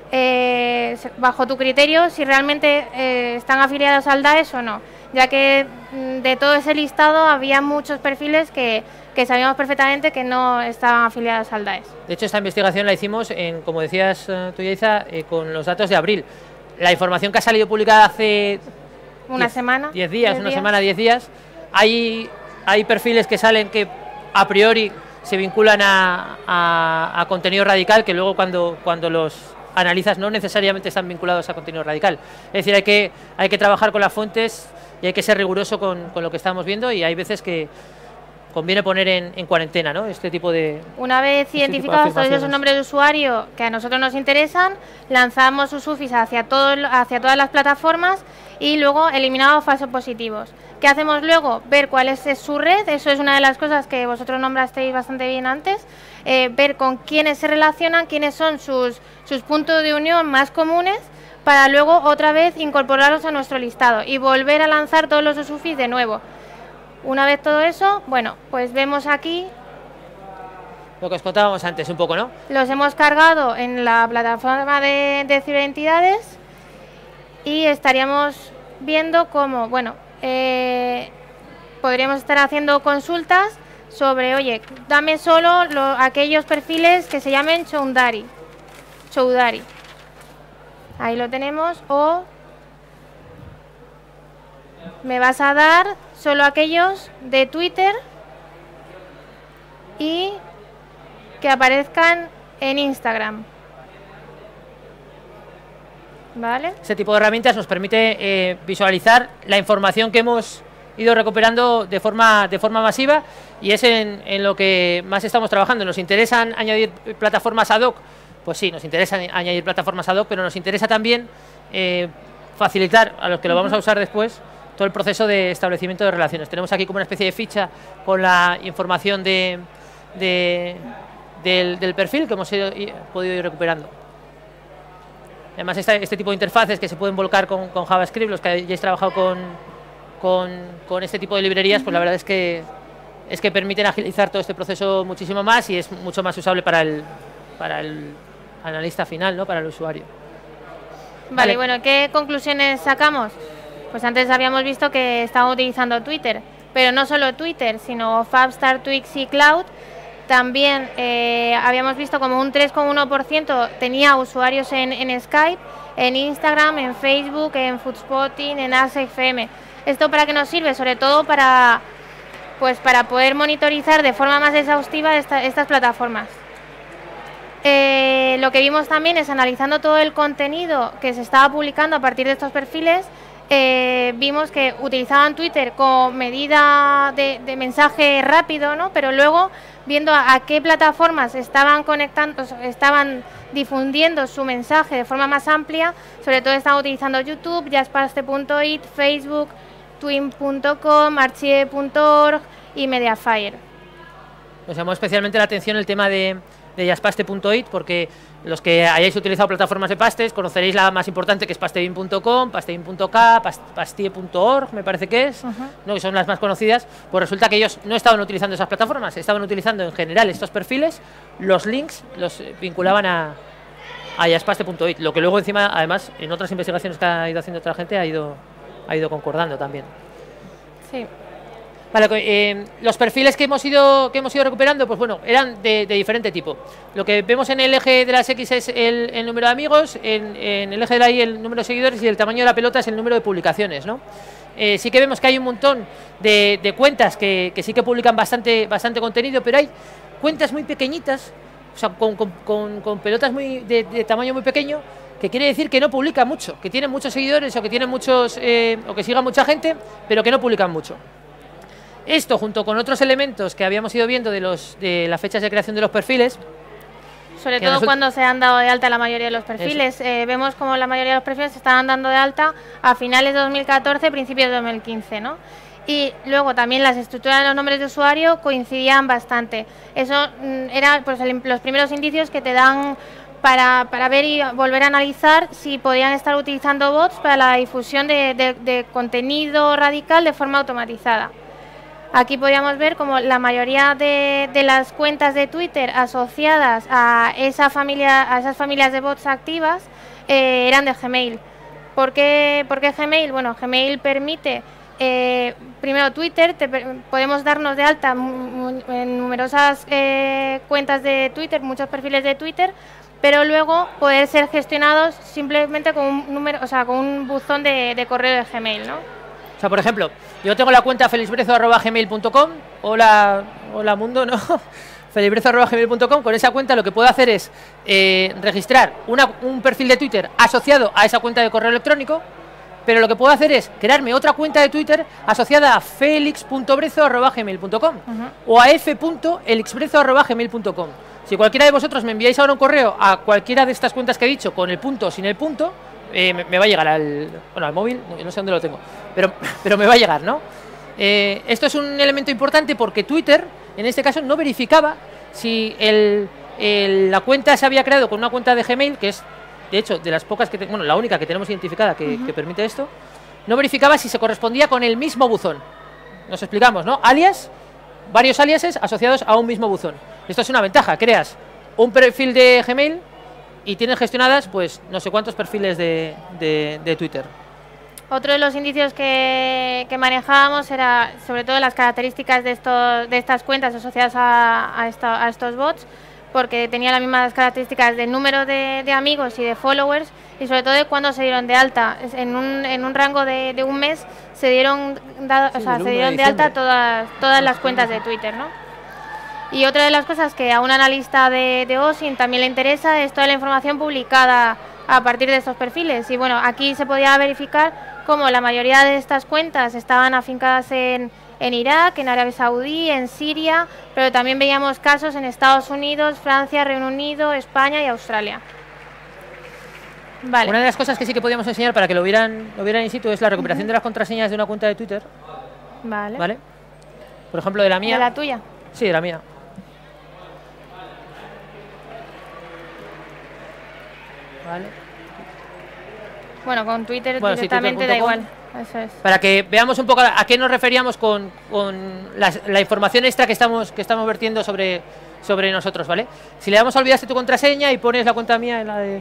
eh, bajo tu criterio, si realmente eh, están afiliados al DAES o no, ya que mm, de todo ese listado había muchos perfiles que que sabíamos perfectamente que no estaban afiliados al DAES. De hecho, esta investigación la hicimos, en, como decías uh, tú, Yaiza, eh, con los datos de abril. La información que ha salido publicada hace... Una diez, semana. diez días, diez una días. semana, diez días. Hay, hay perfiles que salen que a priori se vinculan a, a, a contenido radical, que luego cuando, cuando los analizas no necesariamente están vinculados a contenido radical. Es decir, hay que, hay que trabajar con las fuentes y hay que ser riguroso con, con lo que estamos viendo, y hay veces que conviene poner en, en cuarentena, ¿no? Este tipo de... Una vez este identificados tipo de todos esos nombres de usuario que a nosotros nos interesan, lanzamos sus U F Is hacia, todo, hacia todas las plataformas y luego eliminamos falsos positivos. ¿Qué hacemos luego? Ver cuál es su red, eso es una de las cosas que vosotros nombrasteis bastante bien antes, eh, ver con quiénes se relacionan, quiénes son sus, sus puntos de unión más comunes, para luego otra vez incorporarlos a nuestro listado y volver a lanzar todos los U F Is de nuevo. Una vez todo eso, bueno, pues vemos aquí, Lo que os contábamos antes un poco, ¿no? los hemos cargado en la plataforma de, de ciberentidades y estaríamos viendo cómo, bueno, eh, podríamos estar haciendo consultas sobre, oye, dame solo lo, aquellos perfiles que se llamen Choudhury, Choudhury. Ahí lo tenemos, o me vas a dar solo aquellos de Twitter y que aparezcan en Instagram. ¿Vale? Este tipo de herramientas nos permite eh, visualizar la información que hemos ido recuperando de forma, de forma masiva, y es en, en lo que más estamos trabajando. ¿Nos interesan añadir plataformas ad hoc? Pues sí, nos interesa añadir plataformas ad hoc, pero nos interesa también eh, facilitar a los que lo vamos a usar después todo el proceso de establecimiento de relaciones. Tenemos aquí como una especie de ficha con la información de, de, del, del perfil que hemos ido, podido ir recuperando. Además, esta, este tipo de interfaces que se pueden volcar con, con JavaScript, los que hayáis trabajado con, con, con este tipo de librerías, pues la verdad es que, es que permiten agilizar todo este proceso muchísimo más y es mucho más usable para el, para el analista final, ¿no? Para el usuario. Vale, Vale, bueno, ¿qué conclusiones sacamos? Pues antes habíamos visto que estaban utilizando Twitter, pero no solo Twitter, sino Fabstar, Twix y Cloud. También eh, habíamos visto como un tres coma uno por ciento tenía usuarios en, en Skype, en Instagram, en Facebook, en Foodspotting, en Ask F M. ¿Esto para qué nos sirve? Sobre todo para, pues para poder monitorizar de forma más exhaustiva esta, estas plataformas. Eh, lo que vimos también es, analizando todo el contenido que se estaba publicando a partir de estos perfiles, eh, vimos que utilizaban Twitter como medida de, de mensaje rápido, ¿no? Pero luego, viendo a, a qué plataformas estaban conectando, estaban difundiendo su mensaje de forma más amplia, sobre todo estaban utilizando YouTube, jaspaste punto it, Facebook, twin punto com, archive punto org y Mediafire. Nos llamó especialmente la atención el tema de, de jaspaste punto it, porque los que hayáis utilizado plataformas de pastes conoceréis la más importante, que es pastebin punto com, pastebin punto k, pastie punto org, me parece que es, uh-huh. ¿no? Que son las más conocidas. Pues resulta que ellos no estaban utilizando esas plataformas, estaban utilizando en general estos perfiles, los links los vinculaban a, a jaspaste punto it, lo que luego encima, además, en otras investigaciones que ha ido haciendo otra gente, ha ido, ha ido concordando también. Sí. Vale, eh, los perfiles que hemos ido que hemos ido recuperando, pues bueno, eran de, de diferente tipo. Lo que vemos en el eje de las X es el, el número de amigos, en, en el eje de la Y el número de seguidores y el tamaño de la pelota es el número de publicaciones, ¿no? Eh, sí que vemos que hay un montón de, de cuentas que, que sí que publican bastante, bastante contenido, pero hay cuentas muy pequeñitas, o sea, con, con, con, con pelotas muy de, de tamaño muy pequeño, que quiere decir que no publican mucho, que tienen muchos seguidores o que tienen muchos eh, o que sigan mucha gente, pero que no publican mucho. Esto, junto con otros elementos que habíamos ido viendo de, los, de las fechas de creación de los perfiles. Sobre todo cuando se han dado de alta la mayoría de los perfiles. Eh, vemos como la mayoría de los perfiles se estaban dando de alta a finales de dos mil catorce, principios de dos mil quince, ¿no? Y luego también las estructuras de los nombres de usuario coincidían bastante. Eso mm, eran pues, el, los primeros indicios que te dan para, para ver y volver a analizar si podían estar utilizando bots para la difusión de, de, de contenido radical de forma automatizada. Aquí podríamos ver como la mayoría de, de las cuentas de Twitter asociadas a, esa familia, a esas familias de bots activas eh, eran de Gmail. ¿Por qué, ¿Por qué Gmail? Bueno, Gmail permite, eh, primero Twitter, te, podemos darnos de alta en numerosas eh, cuentas de Twitter, muchos perfiles de Twitter, pero luego poder ser gestionados simplemente con un número, o sea, con un buzón de, de correo de Gmail, ¿no? O sea, por ejemplo, yo tengo la cuenta felixbrezo arroba gmail punto com, hola, hola mundo, ¿no? felixbrezo arroba gmail punto com, con esa cuenta lo que puedo hacer es eh, registrar una, un perfil de Twitter asociado a esa cuenta de correo electrónico, pero lo que puedo hacer es crearme otra cuenta de Twitter asociada a felix punto brezo arroba gmail punto com uh-huh. o a f punto elixbrezo arroba gmail punto com. Si cualquiera de vosotros me enviáis ahora un correo a cualquiera de estas cuentas que he dicho, con el punto o sin el punto, Eh, me, me va a llegar al, bueno, al móvil, no sé dónde lo tengo, pero, pero me va a llegar, ¿no? Eh, esto es un elemento importante porque Twitter, en este caso, no verificaba si el, el, la cuenta se había creado con una cuenta de Gmail, que es, de hecho, de las pocas que, te, bueno, la única que tenemos identificada que, uh-huh. que permite esto, no verificaba si se correspondía con el mismo buzón. Nos explicamos, ¿no? Alias, varios aliases asociados a un mismo buzón. Esto es una ventaja, creas un perfil de Gmail y tienes gestionadas, pues, no sé cuántos perfiles de, de, de Twitter. Otro de los indicios que, que manejábamos era, sobre todo, las características de, estos, de estas cuentas asociadas a, a, esta, a estos bots, porque tenían las mismas características de número de, de amigos y de followers, y sobre todo de cuándo se dieron de alta. En un, en un rango de, de un mes se dieron, da, sí, o sea, se dieron de, de alta todas, todas las cuentas de Twitter, ¿no? Y otra de las cosas que a un analista de, de O S I N también le interesa es toda la información publicada a partir de estos perfiles. Y bueno, aquí se podía verificar cómo la mayoría de estas cuentas estaban afincadas en, en Irak, en Arabia Saudí, en Siria, pero también veíamos casos en Estados Unidos, Francia, Reino Unido, España y Australia. Vale. Una de las cosas que sí que podíamos enseñar para que lo vieran, lo vieran in situ es la recuperación uh-huh. de las contraseñas de una cuenta de Twitter. Vale. ¿Vale? Por ejemplo, de la mía. ¿De la tuya? Sí, de la mía. Vale. Bueno, con Twitter bueno, directamente sí, da igual. Eso es. Para que veamos un poco a, a qué nos referíamos con, con la, la información extra que estamos, que estamos vertiendo sobre, sobre nosotros, ¿vale? Si le damos a olvidaste tu contraseña y pones la cuenta mía en la de...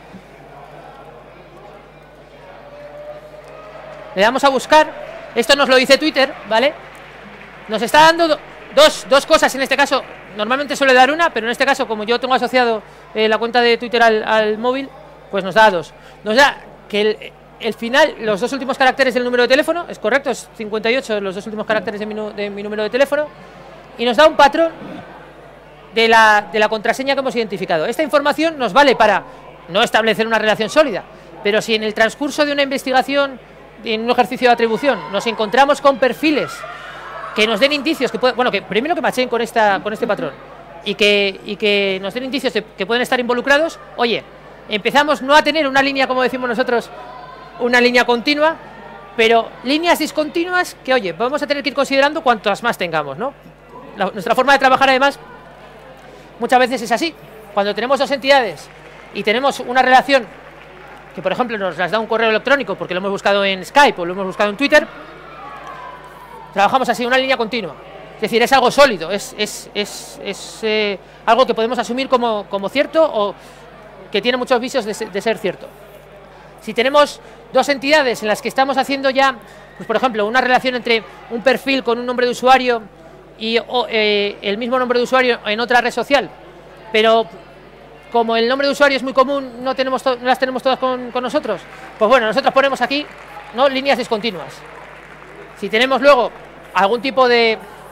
Le damos a buscar. Esto nos lo dice Twitter, ¿vale? Nos está dando do, dos, dos cosas en este caso. Normalmente suele dar una, pero en este caso, como yo tengo asociado eh, la cuenta de Twitter al, al móvil, pues nos da dos. Nos da que el, el final, los dos últimos caracteres del número de teléfono, es correcto, es cincuenta y ocho los dos últimos caracteres de mi, de mi número de teléfono, y nos da un patrón de la, de la contraseña que hemos identificado. Esta información nos vale para no establecer una relación sólida, pero si en el transcurso de una investigación, en un ejercicio de atribución, nos encontramos con perfiles que nos den indicios, que puede, bueno, que primero que macheen con, esta, con este patrón, y que, y que nos den indicios de que pueden estar involucrados, oye, empezamos no a tener una línea, como decimos nosotros, una línea continua, pero líneas discontinuas que, oye, vamos a tener que ir considerando cuantas más tengamos, ¿no? La, nuestra forma de trabajar, además, muchas veces es así. Cuando tenemos dos entidades y tenemos una relación que, por ejemplo, nos las da un correo electrónico porque lo hemos buscado en Skype o lo hemos buscado en Twitter, trabajamos así, una línea continua. Es decir, es algo sólido, es, es, es, es eh, algo que podemos asumir como, como cierto o que tiene muchos visos de, de ser cierto. Si tenemos dos entidades en las que estamos haciendo ya, pues por ejemplo, una relación entre un perfil con un nombre de usuario y o, eh, el mismo nombre de usuario en otra red social, pero como el nombre de usuario es muy común, no, tenemos no las tenemos todas con, con nosotros, pues bueno, nosotros ponemos aquí, ¿no?, líneas discontinuas. Si tenemos luego algún tipo de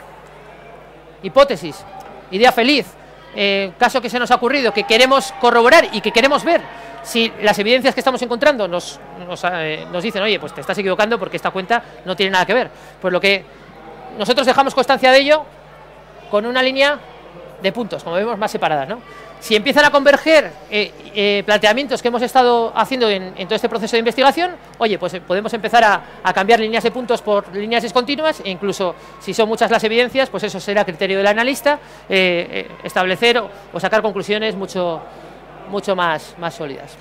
hipótesis, idea feliz, eh, caso que se nos ha ocurrido, que queremos corroborar y que queremos ver si las evidencias que estamos encontrando nos, nos, eh, nos dicen, oye, pues te estás equivocando porque esta cuenta no tiene nada que ver, pues lo que nosotros dejamos constancia de ello con una línea de puntos, como vemos, más separadas, ¿no? Si empiezan a converger eh, eh, planteamientos que hemos estado haciendo en, en todo este proceso de investigación, oye, pues eh, podemos empezar a, a cambiar líneas de puntos por líneas discontinuas, e incluso si son muchas las evidencias, pues eso será criterio del analista, eh, eh, establecer o, o sacar conclusiones mucho, mucho más, más sólidas.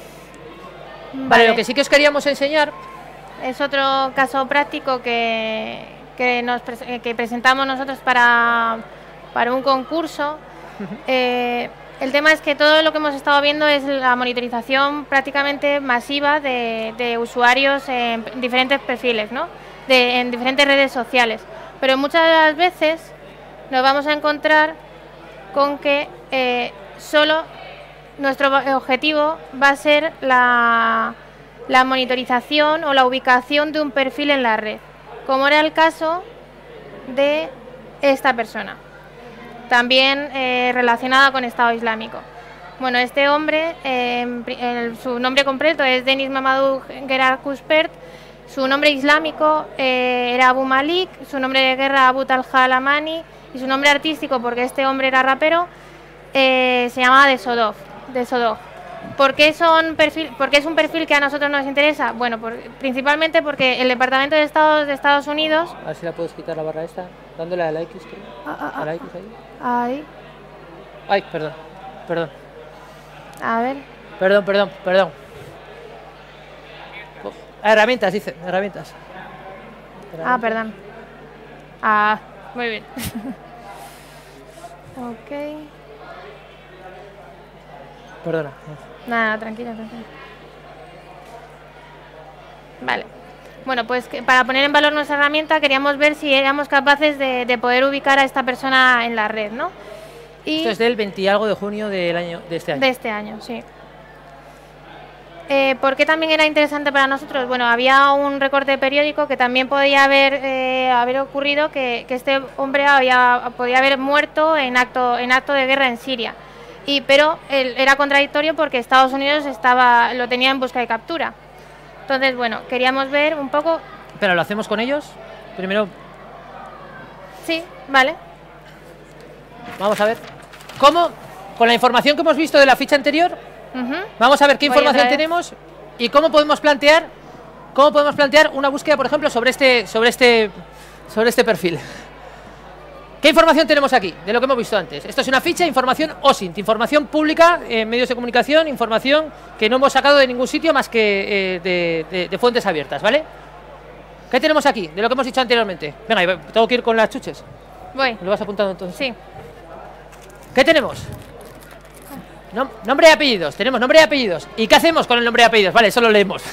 Vale. Vale, lo que sí que os queríamos enseñar es otro caso práctico que, que, nos, que presentamos nosotros para, para un concurso. Uh-huh. eh, El tema es que todo lo que hemos estado viendo es la monitorización prácticamente masiva de, de usuarios en diferentes perfiles, ¿no? De, en diferentes redes sociales. Pero muchas de las veces nos vamos a encontrar con que eh, solo nuestro objetivo va a ser la, la monitorización o la ubicación de un perfil en la red, como era el caso de esta persona. También eh, relacionada con Estado Islámico. Bueno, este hombre, eh, el, su nombre completo es Denis Mamadou Gerard Cuspert, su nombre islámico eh, era Abu Malik, su nombre de guerra Abu Talha al-Amani y su nombre artístico, porque este hombre era rapero, eh, se llamaba De Sodov. De Sodov. ¿Por qué, son perfil, ¿Por qué es un perfil que a nosotros nos interesa? Bueno, por, principalmente porque el Departamento de Estado de Estados Unidos... A ver si la puedes quitar la barra esta, dándole a la X, creo. Ah, ah, a la X ahí. Ahí. Ay, perdón, perdón. A ver. Perdón, perdón, perdón. Herramientas, dice, herramientas. herramientas. Ah, perdón. Ah, muy bien. Ok. Perdona. Nada, tranquila, tranquila. Vale. Bueno, pues que para poner en valor nuestra herramienta queríamos ver si éramos capaces de, de poder ubicar a esta persona en la red, ¿no? Y esto es del veinte y algo de junio del año, de este año. De este año, sí. Eh, ¿Por qué también era interesante para nosotros? Bueno, había un recorte periódico que también podía haber, eh, haber ocurrido que, que este hombre había, podía haber muerto en acto, en acto de guerra en Siria. Y, pero él, era contradictorio porque Estados Unidos estaba, lo tenía en busca y captura. Entonces, bueno, queríamos ver un poco... ¿Pero lo hacemos con ellos? Primero... Sí, vale. Vamos a ver. ¿Cómo, con la información que hemos visto de la ficha anterior, Uh-huh. Vamos a ver qué Voy información otra vez. tenemos y cómo podemos plantear, cómo podemos plantear una búsqueda, por ejemplo, sobre este, sobre este, sobre este perfil. ¿Qué información tenemos aquí? De lo que hemos visto antes. Esto es una ficha, información O S I N T, información pública en medios de comunicación, información que no hemos sacado de ningún sitio más que eh, de, de, de fuentes abiertas, ¿vale? ¿Qué tenemos aquí? De lo que hemos dicho anteriormente. Venga, tengo que ir con las chuches. Voy. ¿Lo vas apuntando entonces? Sí. ¿Qué tenemos? Nom nombre y apellidos. Tenemos nombre y apellidos. ¿Y qué hacemos con el nombre y apellidos? Vale, eso lo leemos.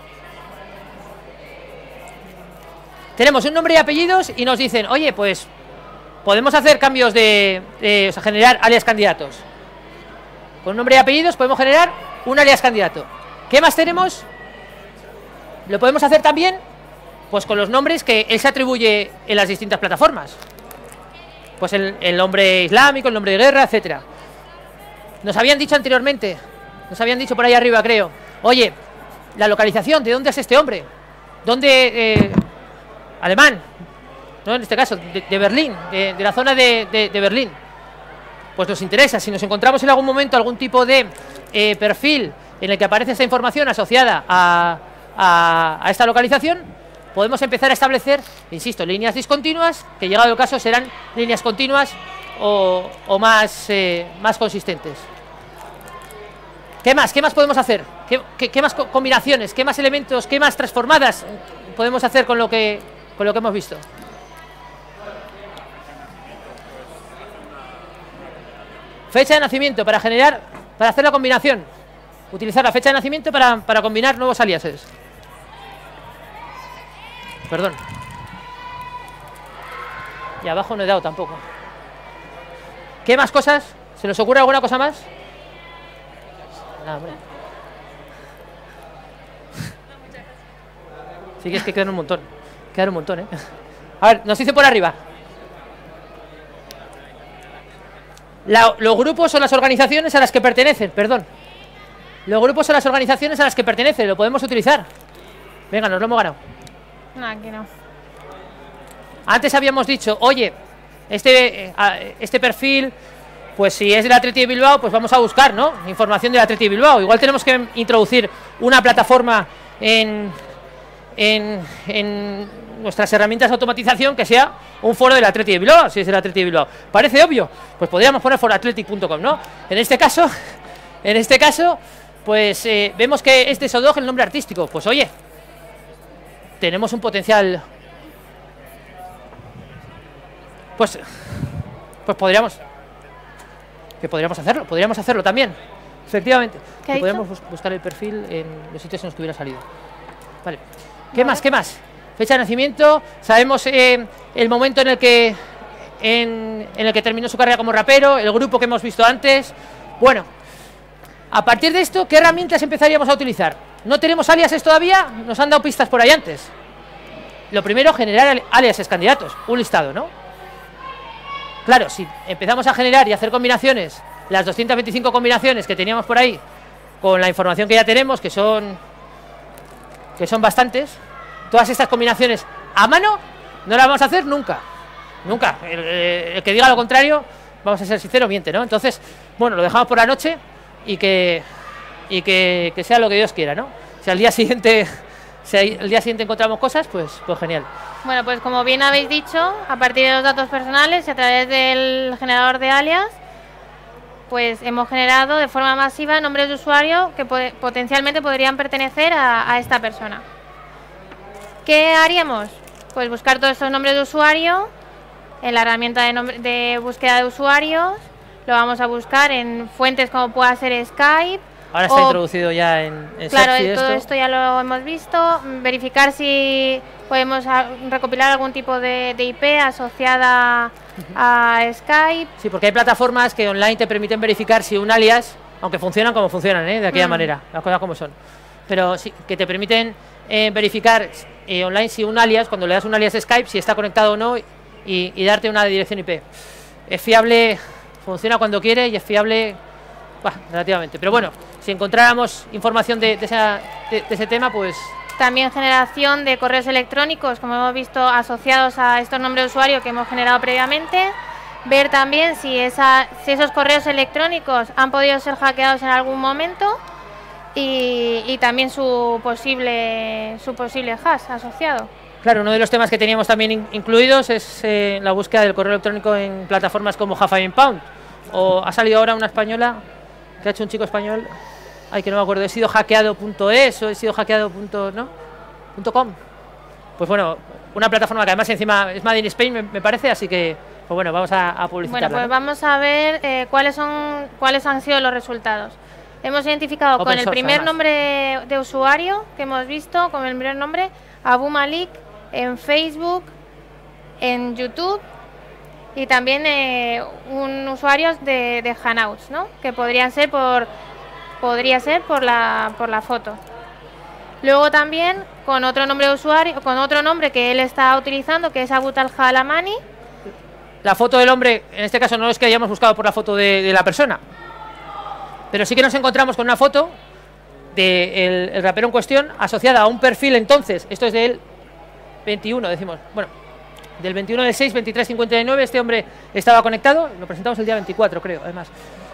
Tenemos un nombre y apellidos y nos dicen, oye, pues podemos hacer cambios de, de o sea, generar alias candidatos. Con nombre y apellidos podemos generar un alias candidato. ¿Qué más tenemos? Lo podemos hacer también pues con los nombres que él se atribuye en las distintas plataformas. Pues el, el nombre islámico, el nombre de guerra, etcétera. Nos habían dicho anteriormente, nos habían dicho por ahí arriba, creo, oye, la localización, ¿de dónde es este hombre? ¿Dónde? Eh, alemán, ¿no? En este caso, de, de Berlín, de, de la zona de, de, de Berlín. Pues nos interesa, si nos encontramos en algún momento algún tipo de eh, perfil en el que aparece esta información asociada a, a, a esta localización, podemos empezar a establecer, insisto, líneas discontinuas, que llegado el caso serán líneas continuas o, o más, eh, más consistentes. ¿Qué más? ¿Qué más podemos hacer? ¿Qué, qué, qué más co combinaciones? ¿Qué más elementos? ¿Qué más transformadas podemos hacer con lo que, con lo que hemos visto? Fecha de nacimiento para generar, para hacer la combinación. Utilizar la fecha de nacimiento para, para combinar nuevos aliases. Perdón. Y abajo no he dado tampoco. ¿Qué más cosas? ¿Se nos ocurre alguna cosa más? Nada, hombre. Sí que es que quedan un montón. Quedan un montón, ¿eh? A ver, nos dice por arriba. La, los grupos o las organizaciones a las que pertenecen, perdón. Los grupos o las organizaciones a las que pertenecen, lo podemos utilizar. Venga, nos lo hemos ganado. No, aquí no. Antes habíamos dicho, oye, este, este perfil, pues si es del Athletic de Bilbao, pues vamos a buscar, ¿no? Información del Athletic de Bilbao. Igual tenemos que introducir una plataforma en, en, en nuestras herramientas de automatización que sea un foro del Athletic de Bilbao, si es del Athletic de Bilbao. ¿Parece obvio? Pues podríamos poner foroathletic punto com, ¿no? En este caso, en este caso, pues eh, vemos que es de Sodog el nombre artístico. Pues oye, tenemos un potencial. Pues, pues podríamos, que podríamos hacerlo, podríamos hacerlo también, efectivamente. ¿Qué ha dicho? Podríamos bus buscar el perfil en los sitios en los que hubiera salido. Vale. ¿Qué más? ¿Qué más? Fecha de nacimiento. Sabemos eh, el momento en el que en, en el que terminó su carrera como rapero, el grupo que hemos visto antes. Bueno, a partir de esto, ¿qué herramientas empezaríamos a utilizar? No tenemos aliases todavía, nos han dado pistas por ahí antes. Lo primero, generar aliases candidatos, un listado, ¿no? Claro, si empezamos a generar y hacer combinaciones, las doscientas veinticinco combinaciones que teníamos por ahí, con la información que ya tenemos, que son que son bastantes, todas estas combinaciones a mano no las vamos a hacer nunca. Nunca. El, el que diga lo contrario, vamos a ser sinceros, miente, ¿no? Entonces, bueno, lo dejamos por la noche y que y que, que sea lo que Dios quiera, ¿no? Si al día siguiente si al día siguiente encontramos cosas, pues, pues genial. Bueno, pues como bien habéis dicho, a partir de los datos personales y a través del generador de alias, pues hemos generado de forma masiva nombres de usuario que puede, potencialmente podrían pertenecer a, a esta persona. ¿Qué haríamos? Pues buscar todos estos nombres de usuario en la herramienta de, nombre, de búsqueda de usuarios. Lo vamos a buscar en fuentes como pueda ser Skype. Ahora está o, introducido ya en, en claro, Search y todo esto. esto ya lo hemos visto. Verificar si podemos a, recopilar algún tipo de, de I P asociada uh-huh. a Skype. Sí, porque hay plataformas que online te permiten verificar si un alias, aunque funcionan como funcionan, ¿eh? De aquella mm. manera, las cosas como son. Pero sí, que te permiten eh, verificar eh, online si un alias, cuando le das un alias Skype, si está conectado o no y, y darte una dirección I P. Es fiable, funciona cuando quiere y es fiable, bah, relativamente. Pero bueno, si encontráramos información de, de, esa, de, de ese tema, pues... También generación de correos electrónicos, como hemos visto, asociados a estos nombres de usuario que hemos generado previamente. ver también si, esa, si esos correos electrónicos han podido ser hackeados en algún momento y, y también su posible, su posible hash asociado. Claro, uno de los temas que teníamos también in incluidos es eh, la búsqueda del correo electrónico en plataformas como Half and Pound. O ha salido ahora una española que ha hecho un chico español, ay que no me acuerdo, he sido hackeado punto es o he sido hackeado punto ¿no? .com. Pues bueno, una plataforma que además encima es Made in Spain, me, me parece, así que pues bueno, vamos a, a publicitarla. Bueno, pues ¿no? vamos a ver eh, cuáles son cuáles han sido los resultados. Hemos identificado Open con el source, primer además. nombre de usuario que hemos visto, con el primer nombre, Abu Malik, en Facebook, en YouTube y también eh, un usuario de, de Hangouts, ¿no? Que podrían ser por podría ser por la por la foto. Luego también con otro nombre de usuario, con otro nombre que él está utilizando, que es Abu Talha Alamani. La foto del hombre, en este caso no es que hayamos buscado por la foto de, de la persona, pero sí que nos encontramos con una foto del de rapero en cuestión asociada a un perfil entonces, esto es del veintiuno, decimos, bueno, del veintiuno del seis, veintitrés cincuenta y nueve, este hombre estaba conectado, lo presentamos el día veinticuatro creo, además.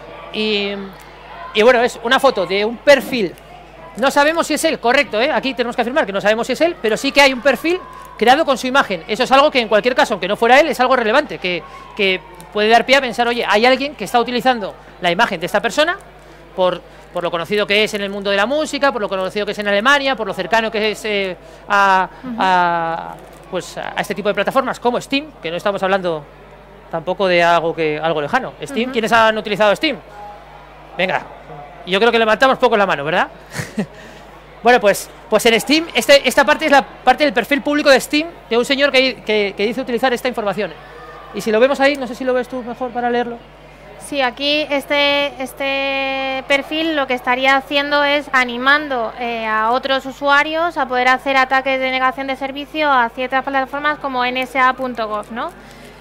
Y, y bueno, es una foto de un perfil. No sabemos si es él, correcto, ¿eh? Aquí tenemos que afirmar que no sabemos si es él, pero sí que hay un perfil creado con su imagen. Eso es algo que en cualquier caso, aunque no fuera él, es algo relevante, que, que puede dar pie a pensar, oye, hay alguien que está utilizando la imagen de esta persona por, por lo conocido que es en el mundo de la música, por lo conocido que es en Alemania, por lo cercano que es eh, a, a, pues, a este tipo de plataformas como Steam, que no estamos hablando tampoco de algo, que, algo lejano. Steam, uh-huh. ¿Quiénes han utilizado Steam? Venga. Yo creo que levantamos poco la mano, ¿verdad? Bueno, pues, pues en Steam, este, esta parte es la parte del perfil público de Steam de un señor que, que, que dice utilizar esta información. Y si lo vemos ahí, no sé si lo ves tú mejor para leerlo. Sí, aquí este, este perfil lo que estaría haciendo es animando eh, a otros usuarios a poder hacer ataques de negación de servicio a ciertas plataformas como N S A punto gov, ¿no?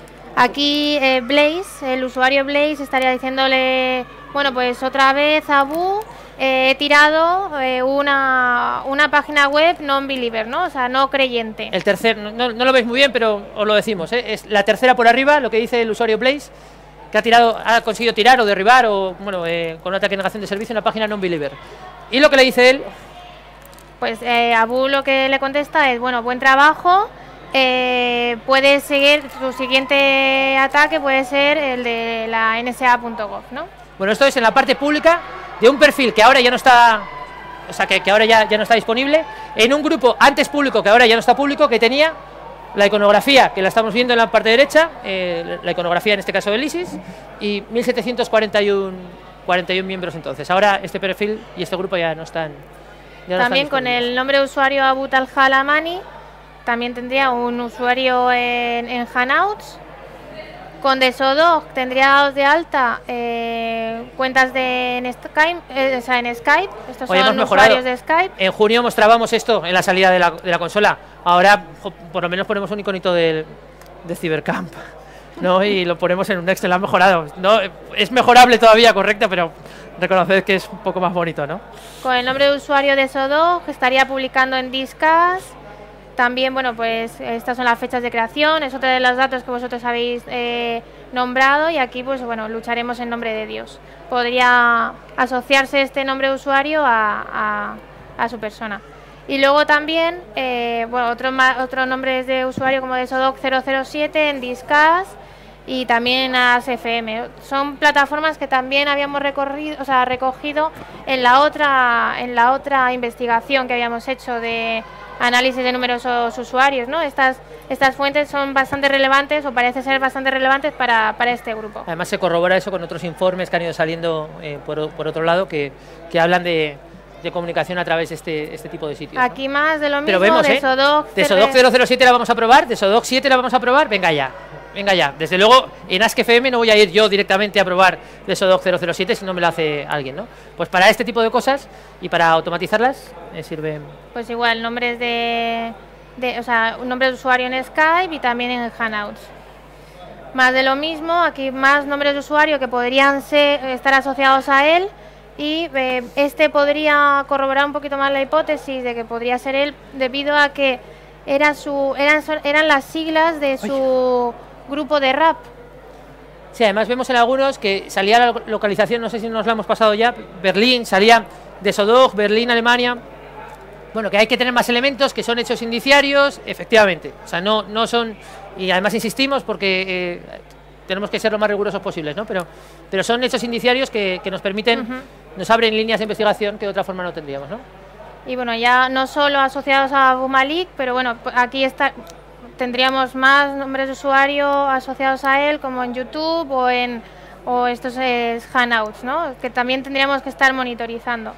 Aquí eh, Blaze, el usuario Blaze estaría diciéndole, bueno, pues otra vez Abu, eh, he tirado eh, una, una página web non-believer, ¿no? O sea, no creyente. El tercer, no, no lo veis muy bien, pero os lo decimos, ¿eh? Es la tercera por arriba, lo que dice el usuario Blaze, que ha tirado, ha conseguido tirar o derribar o, bueno, eh, con un ataque de negación de servicio una página non-believer. Y lo que le dice él... Pues eh, Abu lo que le contesta es, bueno, buen trabajo. Eh, puede seguir, su siguiente ataque puede ser el de la N S A punto gov, ¿no? Bueno, esto es en la parte pública de un perfil que ahora ya no está, o sea, que, que ahora ya, ya no está disponible, en un grupo antes público que ahora ya no está público, que tenía la iconografía, que la estamos viendo en la parte derecha, eh, la iconografía en este caso del ISIS, y mil setecientos cuarenta y uno miembros entonces. Ahora este perfil y este grupo ya no están. Ya no También están con el nombre de usuario Abu Talha Alamani. También tendría un usuario en, en Hangouts. Con Desodog tendría dados de alta eh, cuentas de en Skype, eh, o sea, en Skype. Estos Hoy son hemos usuarios mejorado. de Skype. En junio mostrábamos esto en la salida de la, de la consola. Ahora jo, por lo menos ponemos un iconito de, de Cybercamp, ¿no? Y lo ponemos en un Excel, ha mejorado. No, es mejorable todavía, correcto, pero reconoced que es un poco más bonito, ¿no? Con el nombre de usuario de Desodog estaría publicando en Disqus. También, bueno, pues estas son las fechas de creación, es otro de los datos que vosotros habéis eh, nombrado y aquí, pues bueno, lucharemos en nombre de Dios. Podría asociarse este nombre de usuario a, a, a su persona. Y luego también, eh, bueno, otros otro nombres de usuario como Desodog cero cero siete en Disqus y también a S F M. Son plataformas que también habíamos recorrido, o sea, recogido en la otra, en la otra investigación que habíamos hecho de análisis de numerosos usuarios, ¿no? Estas, estas fuentes son bastante relevantes o parece ser bastante relevantes para, para este grupo. Además se corrobora eso con otros informes que han ido saliendo eh, por, por otro lado que, que hablan de, de comunicación a través de este, este tipo de sitios. Aquí, ¿no? Más de lo mismo. Pero vemos, de ¿eh? Desodog, Desodog cero cero siete la vamos a probar, Desodog siete la vamos a probar, venga ya. Venga ya, desde luego en Ask F M no voy a ir yo directamente a probar Desodog cero cero siete si no me lo hace alguien, ¿no? Pues para este tipo de cosas y para automatizarlas eh, sirve. Pues igual, nombres de, de, o sea, un nombre de usuario en Skype y también en Hangouts. Más de lo mismo, aquí más nombres de usuario que podrían ser, estar asociados a él y eh, este podría corroborar un poquito más la hipótesis de que podría ser él debido a que era su, eran, eran las siglas de su... Ay. grupo de rap. Sí, además vemos en algunos que salía la localización, no sé si nos la hemos pasado ya, Berlín, salía de Sodog, Berlín, Alemania. Bueno, que hay que tener más elementos, que son hechos indiciarios, efectivamente. O sea, no, no son, y además insistimos porque eh, tenemos que ser lo más rigurosos posibles, ¿no? Pero, pero son hechos indiciarios que, que nos permiten, uh-huh. nos abren líneas de investigación que de otra forma no tendríamos, ¿no? Y bueno, ya no solo asociados a Abu Malik, pero bueno, aquí está, tendríamos más nombres de usuario asociados a él, como en YouTube o en o estos es Hangouts, ¿no? Que también tendríamos que estar monitorizando.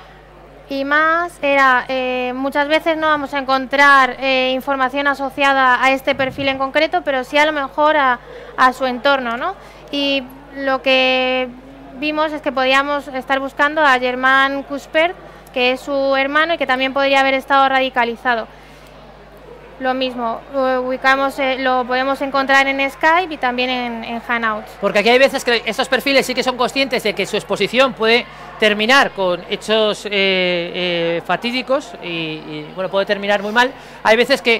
Y más era, eh, muchas veces no vamos a encontrar eh, información asociada a este perfil en concreto, pero sí a lo mejor a, a su entorno, ¿no? Y lo que vimos es que podíamos estar buscando a Germán Cuspert, que es su hermano y que también podría haber estado radicalizado. Lo mismo, lo ubicamos, eh, lo podemos encontrar en Skype y también en, en Hangouts. Porque aquí hay veces que estos perfiles sí que son conscientes de que su exposición puede terminar con hechos eh, eh, fatídicos y, y bueno, puede terminar muy mal. Hay veces que,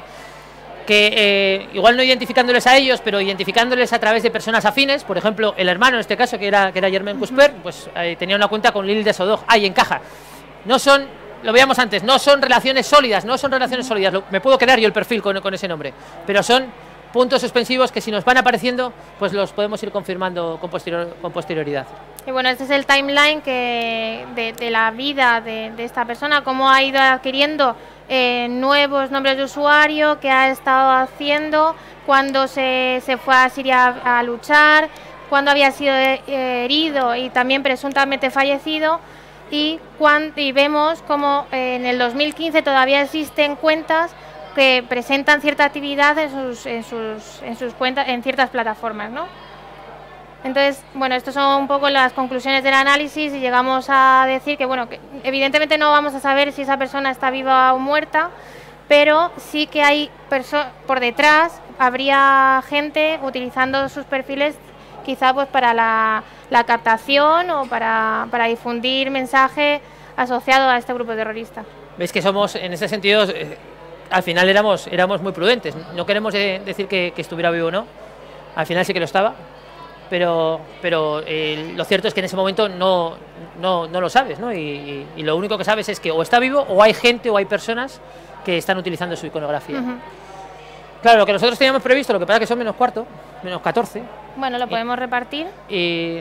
que eh, igual no identificándoles a ellos, pero identificándoles a través de personas afines, por ejemplo, el hermano en este caso, que era, que era Germán Cuspert, pues eh, tenía una cuenta con Lil de Sodog, ahí encaja. No son... Lo veíamos antes, no son relaciones sólidas, no son relaciones sólidas, lo, me puedo crear yo el perfil con, con ese nombre, pero son puntos suspensivos que si nos van apareciendo, pues los podemos ir confirmando con, posterior, con posterioridad. Y bueno, este es el timeline que de, de la vida de, de esta persona, cómo ha ido adquiriendo eh, nuevos nombres de usuario, qué ha estado haciendo, cuando se, se fue a Siria a, a luchar, cuando había sido eh, herido y también presuntamente fallecido. Y, cuando, y vemos como eh, en el dos mil quince todavía existen cuentas que presentan cierta actividad en sus, en sus, en sus cuentas, en ciertas plataformas, ¿no? Entonces, bueno, estas son un poco las conclusiones del análisis y llegamos a decir que, bueno, que evidentemente no vamos a saber si esa persona está viva o muerta, pero sí que hay por detrás, habría gente utilizando sus perfiles quizá pues para la, la captación o para, para difundir mensaje asociado a este grupo terrorista. Veis que somos, en ese sentido, eh, al final éramos, éramos muy prudentes. No queremos de, decir que, que estuviera vivo o no, al final sí que lo estaba, pero, pero eh, lo cierto es que en ese momento no, no, no lo sabes, ¿no? Y, y, y lo único que sabes es que o está vivo o hay gente o hay personas que están utilizando su iconografía. Uh-huh. Claro, lo que nosotros teníamos previsto, lo que pasa es que son menos cuarto, menos catorce. Bueno, lo podemos y, repartir. Y,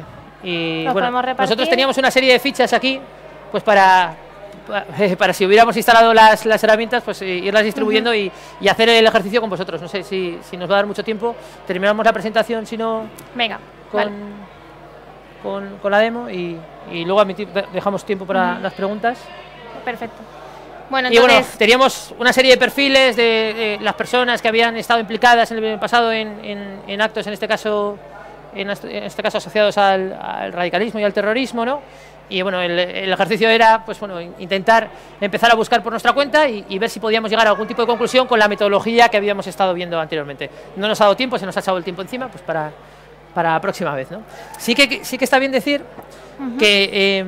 y bueno, nosotros teníamos una serie de fichas aquí, pues para, para, para si hubiéramos instalado las, las herramientas, pues irlas distribuyendo uh-huh. y, y hacer el ejercicio con vosotros. No sé si, si nos va a dar mucho tiempo. Terminamos la presentación, si no... Venga, con, vale. con, con la demo y, y luego admitir, dejamos tiempo para uh-huh. las preguntas. Perfecto. Bueno, entonces... Y bueno, teníamos una serie de perfiles de, de las personas que habían estado implicadas en el pasado en, en, en actos, en este caso en este caso asociados al, al radicalismo y al terrorismo, ¿no? Y bueno, el, el ejercicio era pues bueno, intentar empezar a buscar por nuestra cuenta y, y ver si podíamos llegar a algún tipo de conclusión con la metodología que habíamos estado viendo anteriormente. No nos ha dado tiempo, se nos ha echado el tiempo encima, pues para, para la próxima vez, ¿no? Sí que, sí que está bien decir uh-huh. que eh,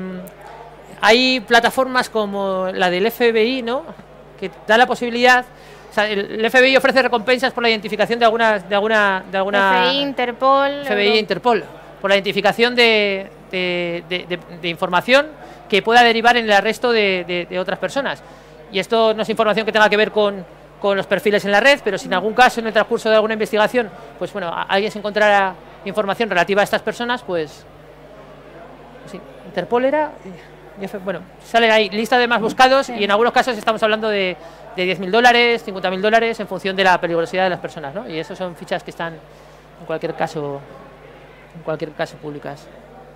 hay plataformas como la del F B I, ¿no? Que da la posibilidad... O sea, el F B I ofrece recompensas por la identificación de alguna... De alguna, de alguna F B I, Interpol... F B I, Interpol, por la identificación de, de, de, de, de información que pueda derivar en el arresto de, de, de otras personas. Y esto no es información que tenga que ver con, con los perfiles en la red, pero si en algún caso, en el transcurso de alguna investigación, pues bueno, alguien se encontrara información relativa a estas personas, pues... Sí, Interpol era... Bueno, sale ahí lista de más buscados sí. Y en algunos casos estamos hablando de, de diez mil dólares, cincuenta mil dólares en función de la peligrosidad de las personas, ¿no? Y eso son fichas que están en cualquier caso en cualquier caso públicas.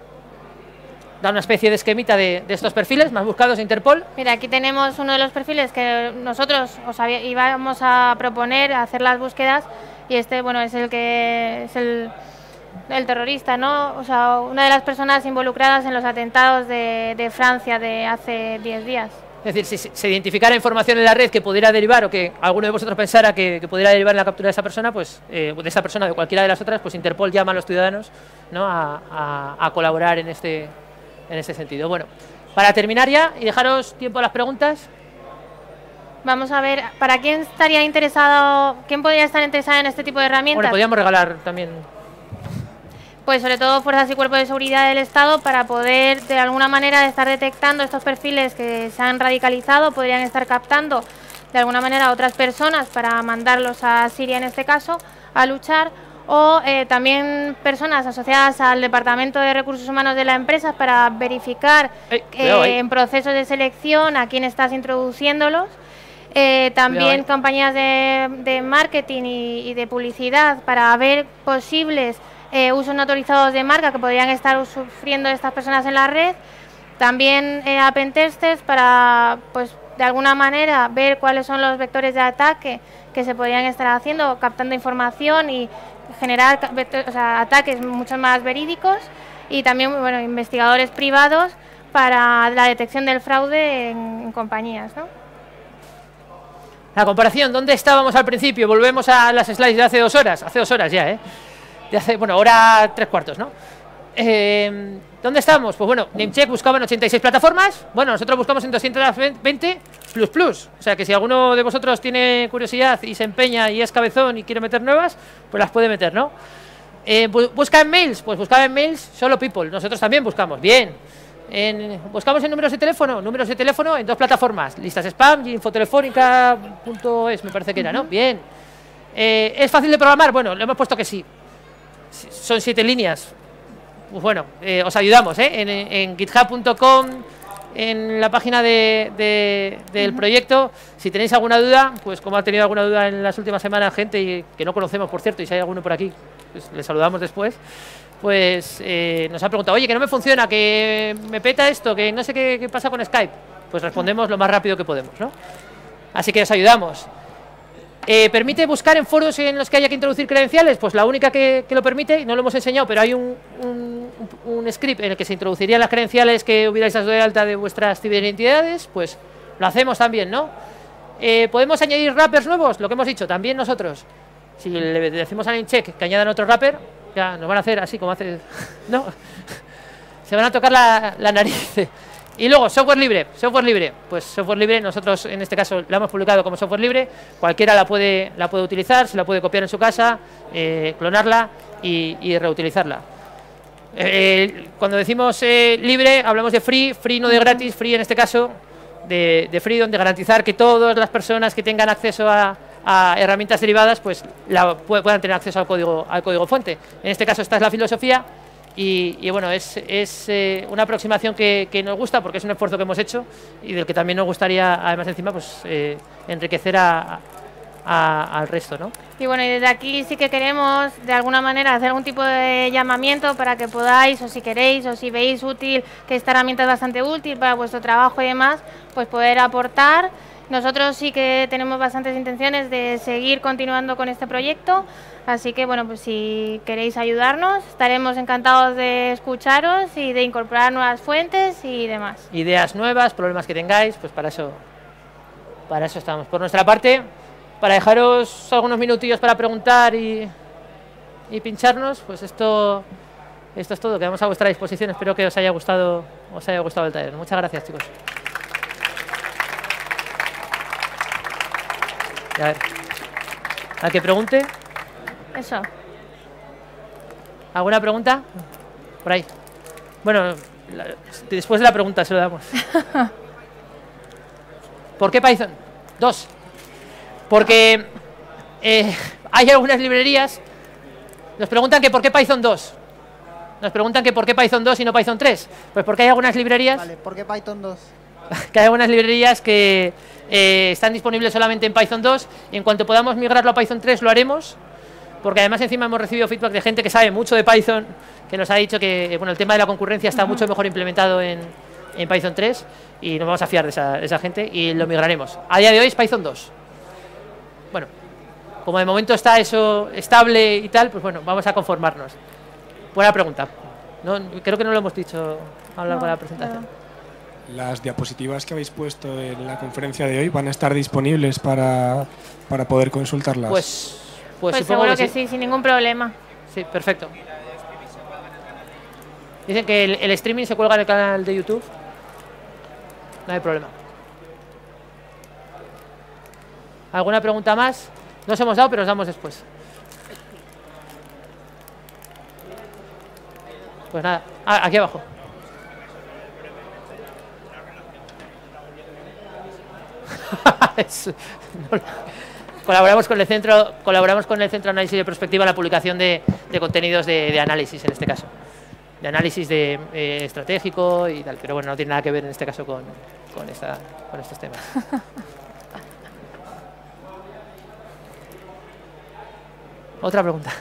Da una especie de esquemita de, de estos perfiles más buscados de Interpol. Mira, aquí tenemos uno de los perfiles que nosotros os había, íbamos a proponer hacer las búsquedas y este, bueno, es el que es el el terrorista, ¿no? O sea, una de las personas involucradas en los atentados de, de Francia de hace diez días. Es decir, si se identificara información en la red que pudiera derivar o que alguno de vosotros pensara que, que pudiera derivar en la captura de esa persona, pues eh, de esa persona o de cualquiera de las otras, pues Interpol llama a los ciudadanos, ¿no? a, a, a colaborar en este, en este sentido. Bueno, para terminar ya y dejaros tiempo a las preguntas. Vamos a ver, ¿para quién estaría interesado, quién podría estar interesado en este tipo de herramientas? Bueno, podríamos regalar también... pues sobre todo fuerzas y cuerpos de seguridad del Estado para poder de alguna manera estar detectando estos perfiles que se han radicalizado, podrían estar captando de alguna manera a otras personas para mandarlos a Siria en este caso a luchar, o eh, también personas asociadas al Departamento de Recursos Humanos de la empresa para verificar Ey, eh, en procesos de selección a quién estás introduciéndolos. Eh, también compañías de, de marketing y, y de publicidad para ver posibles eh, usos no autorizados de marca que podrían estar sufriendo estas personas en la red. También eh, a pentesters para, pues, de alguna manera ver cuáles son los vectores de ataque que se podrían estar haciendo, captando información y generar o sea, ataques mucho más verídicos, y también bueno, investigadores privados para la detección del fraude en, en compañías, ¿no? La comparación, ¿dónde estábamos al principio? Volvemos a las slides de hace dos horas, hace dos horas ya, ¿eh? De hace, bueno, hora tres cuartos, ¿no? Eh, ¿Dónde estamos? Pues bueno, Namecheck buscaba en ochenta y seis plataformas, bueno, nosotros buscamos en doscientos veinte plus plus, o sea que si alguno de vosotros tiene curiosidad y se empeña y es cabezón y quiere meter nuevas, pues las puede meter, ¿no? Eh, bu ¿Busca en mails? Pues buscaba en mails solo people, nosotros también buscamos, bien. En, buscamos en números de teléfono, números de teléfono en dos plataformas, listas spam y infotelefónica punto es, me parece que era, ¿no? Bien. Eh, ¿Es fácil de programar? Bueno, le hemos puesto que sí. Son siete líneas. Pues bueno, eh, os ayudamos, ¿eh? En, en github punto com, en la página de, de, del uh-huh. proyecto, si tenéis alguna duda, pues como ha tenido alguna duda en las últimas semanas gente y que no conocemos, por cierto, y si hay alguno por aquí, pues le saludamos después, pues eh, nos ha preguntado, oye, que no me funciona, que me peta esto, que no sé qué, qué pasa con Skype. Pues respondemos lo más rápido que podemos, ¿no? Así que os ayudamos. Eh, ¿Permite buscar en foros en los que haya que introducir credenciales? Pues la única que, que lo permite, no lo hemos enseñado, pero hay un, un, un script en el que se introducirían las credenciales que hubierais dado de alta de vuestras ciberidentidades, pues lo hacemos también, ¿no? Eh, ¿Podemos añadir wrappers nuevos? Lo que hemos dicho, también nosotros. Si le decimos a Namecheck que añadan otro wrapper, ya nos van a hacer así como hace... ¿no? Se van a tocar la, la nariz. Y luego, software libre, software libre, pues software libre, nosotros en este caso la hemos publicado como software libre, cualquiera la puede, la puede utilizar, se la puede copiar en su casa, eh, clonarla y, y reutilizarla. Eh, cuando decimos eh, libre, hablamos de free, free no de gratis, free en este caso, de, de free, donde garantizar que todas las personas que tengan acceso a, a herramientas derivadas, pues la, puedan tener acceso al código, al código fuente. En este caso esta es la filosofía. Y, y bueno, es, es eh, una aproximación que, que nos gusta porque es un esfuerzo que hemos hecho y del que también nos gustaría, además encima, pues eh, enriquecer a, a, al resto, ¿no? Y bueno, y desde aquí sí que queremos de alguna manera hacer algún tipo de llamamiento para que podáis, o si queréis, o si veis útil que esta herramienta es bastante útil para vuestro trabajo y demás, pues poder aportar. Nosotros sí que tenemos bastantes intenciones de seguir continuando con este proyecto, así que bueno, pues si queréis ayudarnos, estaremos encantados de escucharos y de incorporar nuevas fuentes y demás. Ideas nuevas, problemas que tengáis, pues para eso, para eso estamos. Por nuestra parte, para dejaros algunos minutillos para preguntar y, y pincharnos, pues esto, esto es todo, quedamos a vuestra disposición. Espero que os haya gustado, os haya gustado el taller. Muchas gracias, chicos. A ver, al que pregunte. Eso. ¿Alguna pregunta? Por ahí. Bueno, la, después de la pregunta se lo damos. ¿Por qué Python? Dos. Porque eh, hay algunas librerías. Nos preguntan que por qué Python dos. Nos preguntan que por qué Python dos y no Python tres. Pues porque hay algunas librerías. Vale, ¿por qué Python dos? Que hay algunas librerías que eh, están disponibles solamente en Python dos y en cuanto podamos migrarlo a Python tres lo haremos, porque además encima hemos recibido feedback de gente que sabe mucho de Python, que nos ha dicho que bueno, el tema de la concurrencia está uh-huh. mucho mejor implementado en, en Python tres y nos vamos a fiar de esa, de esa gente y lo migraremos. A día de hoy es Python dos. Bueno, como de momento está eso estable y tal, pues bueno, vamos a conformarnos. Buena pregunta. No, creo que no lo hemos dicho a lo largo de la presentación. No. Las diapositivas que habéis puesto en la conferencia de hoy van a estar disponibles para, para poder consultarlas. Pues, pues, pues seguro que, que sí. sí, sin ningún problema. Sí, perfecto. Dicen que el, el streaming se cuelga en el canal de YouTube. No hay problema. ¿Alguna pregunta más? No os hemos dado, pero os damos después. Pues nada, ah, aquí abajo. Es, no, colaboramos con el centro, colaboramos con el Centro de Análisis de Prospectiva en la publicación de, de contenidos de, de análisis, en este caso, de análisis de, eh, estratégico y tal, pero bueno, no tiene nada que ver en este caso con, con, esta, con estos temas. Otra pregunta.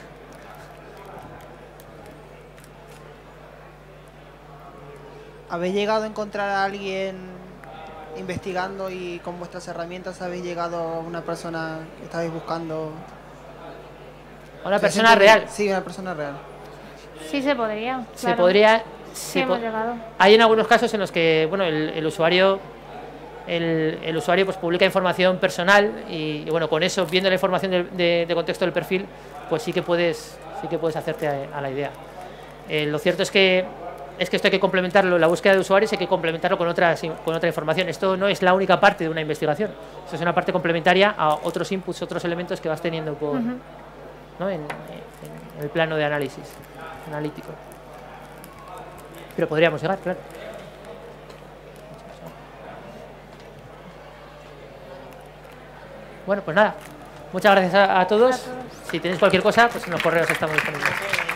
¿Habéis llegado a encontrar a alguien investigando y con vuestras herramientas habéis llegado a una persona que estabais buscando? ¿A una persona real? Sí, una persona real. Sí se podría. Se claro. podría... Sí, se hemos po llegado. Hay en algunos casos en los que, bueno, el, el usuario... El, el usuario pues publica información personal y, y bueno, con eso, viendo la información de, de, de contexto del perfil, pues sí que puedes, sí que puedes hacerte a, a la idea. Eh, lo cierto es que es que esto hay que complementarlo, la búsqueda de usuarios hay que complementarlo con, otras, con otra información. Esto no es la única parte de una investigación, esto es una parte complementaria a otros inputs, otros elementos que vas teniendo por, uh-huh. ¿no? en, en el plano de análisis analítico. Pero podríamos llegar, claro. Bueno, pues nada, muchas gracias a, a, todos. a todos. Si tenéis cualquier cosa, pues en los correos estamos disponibles.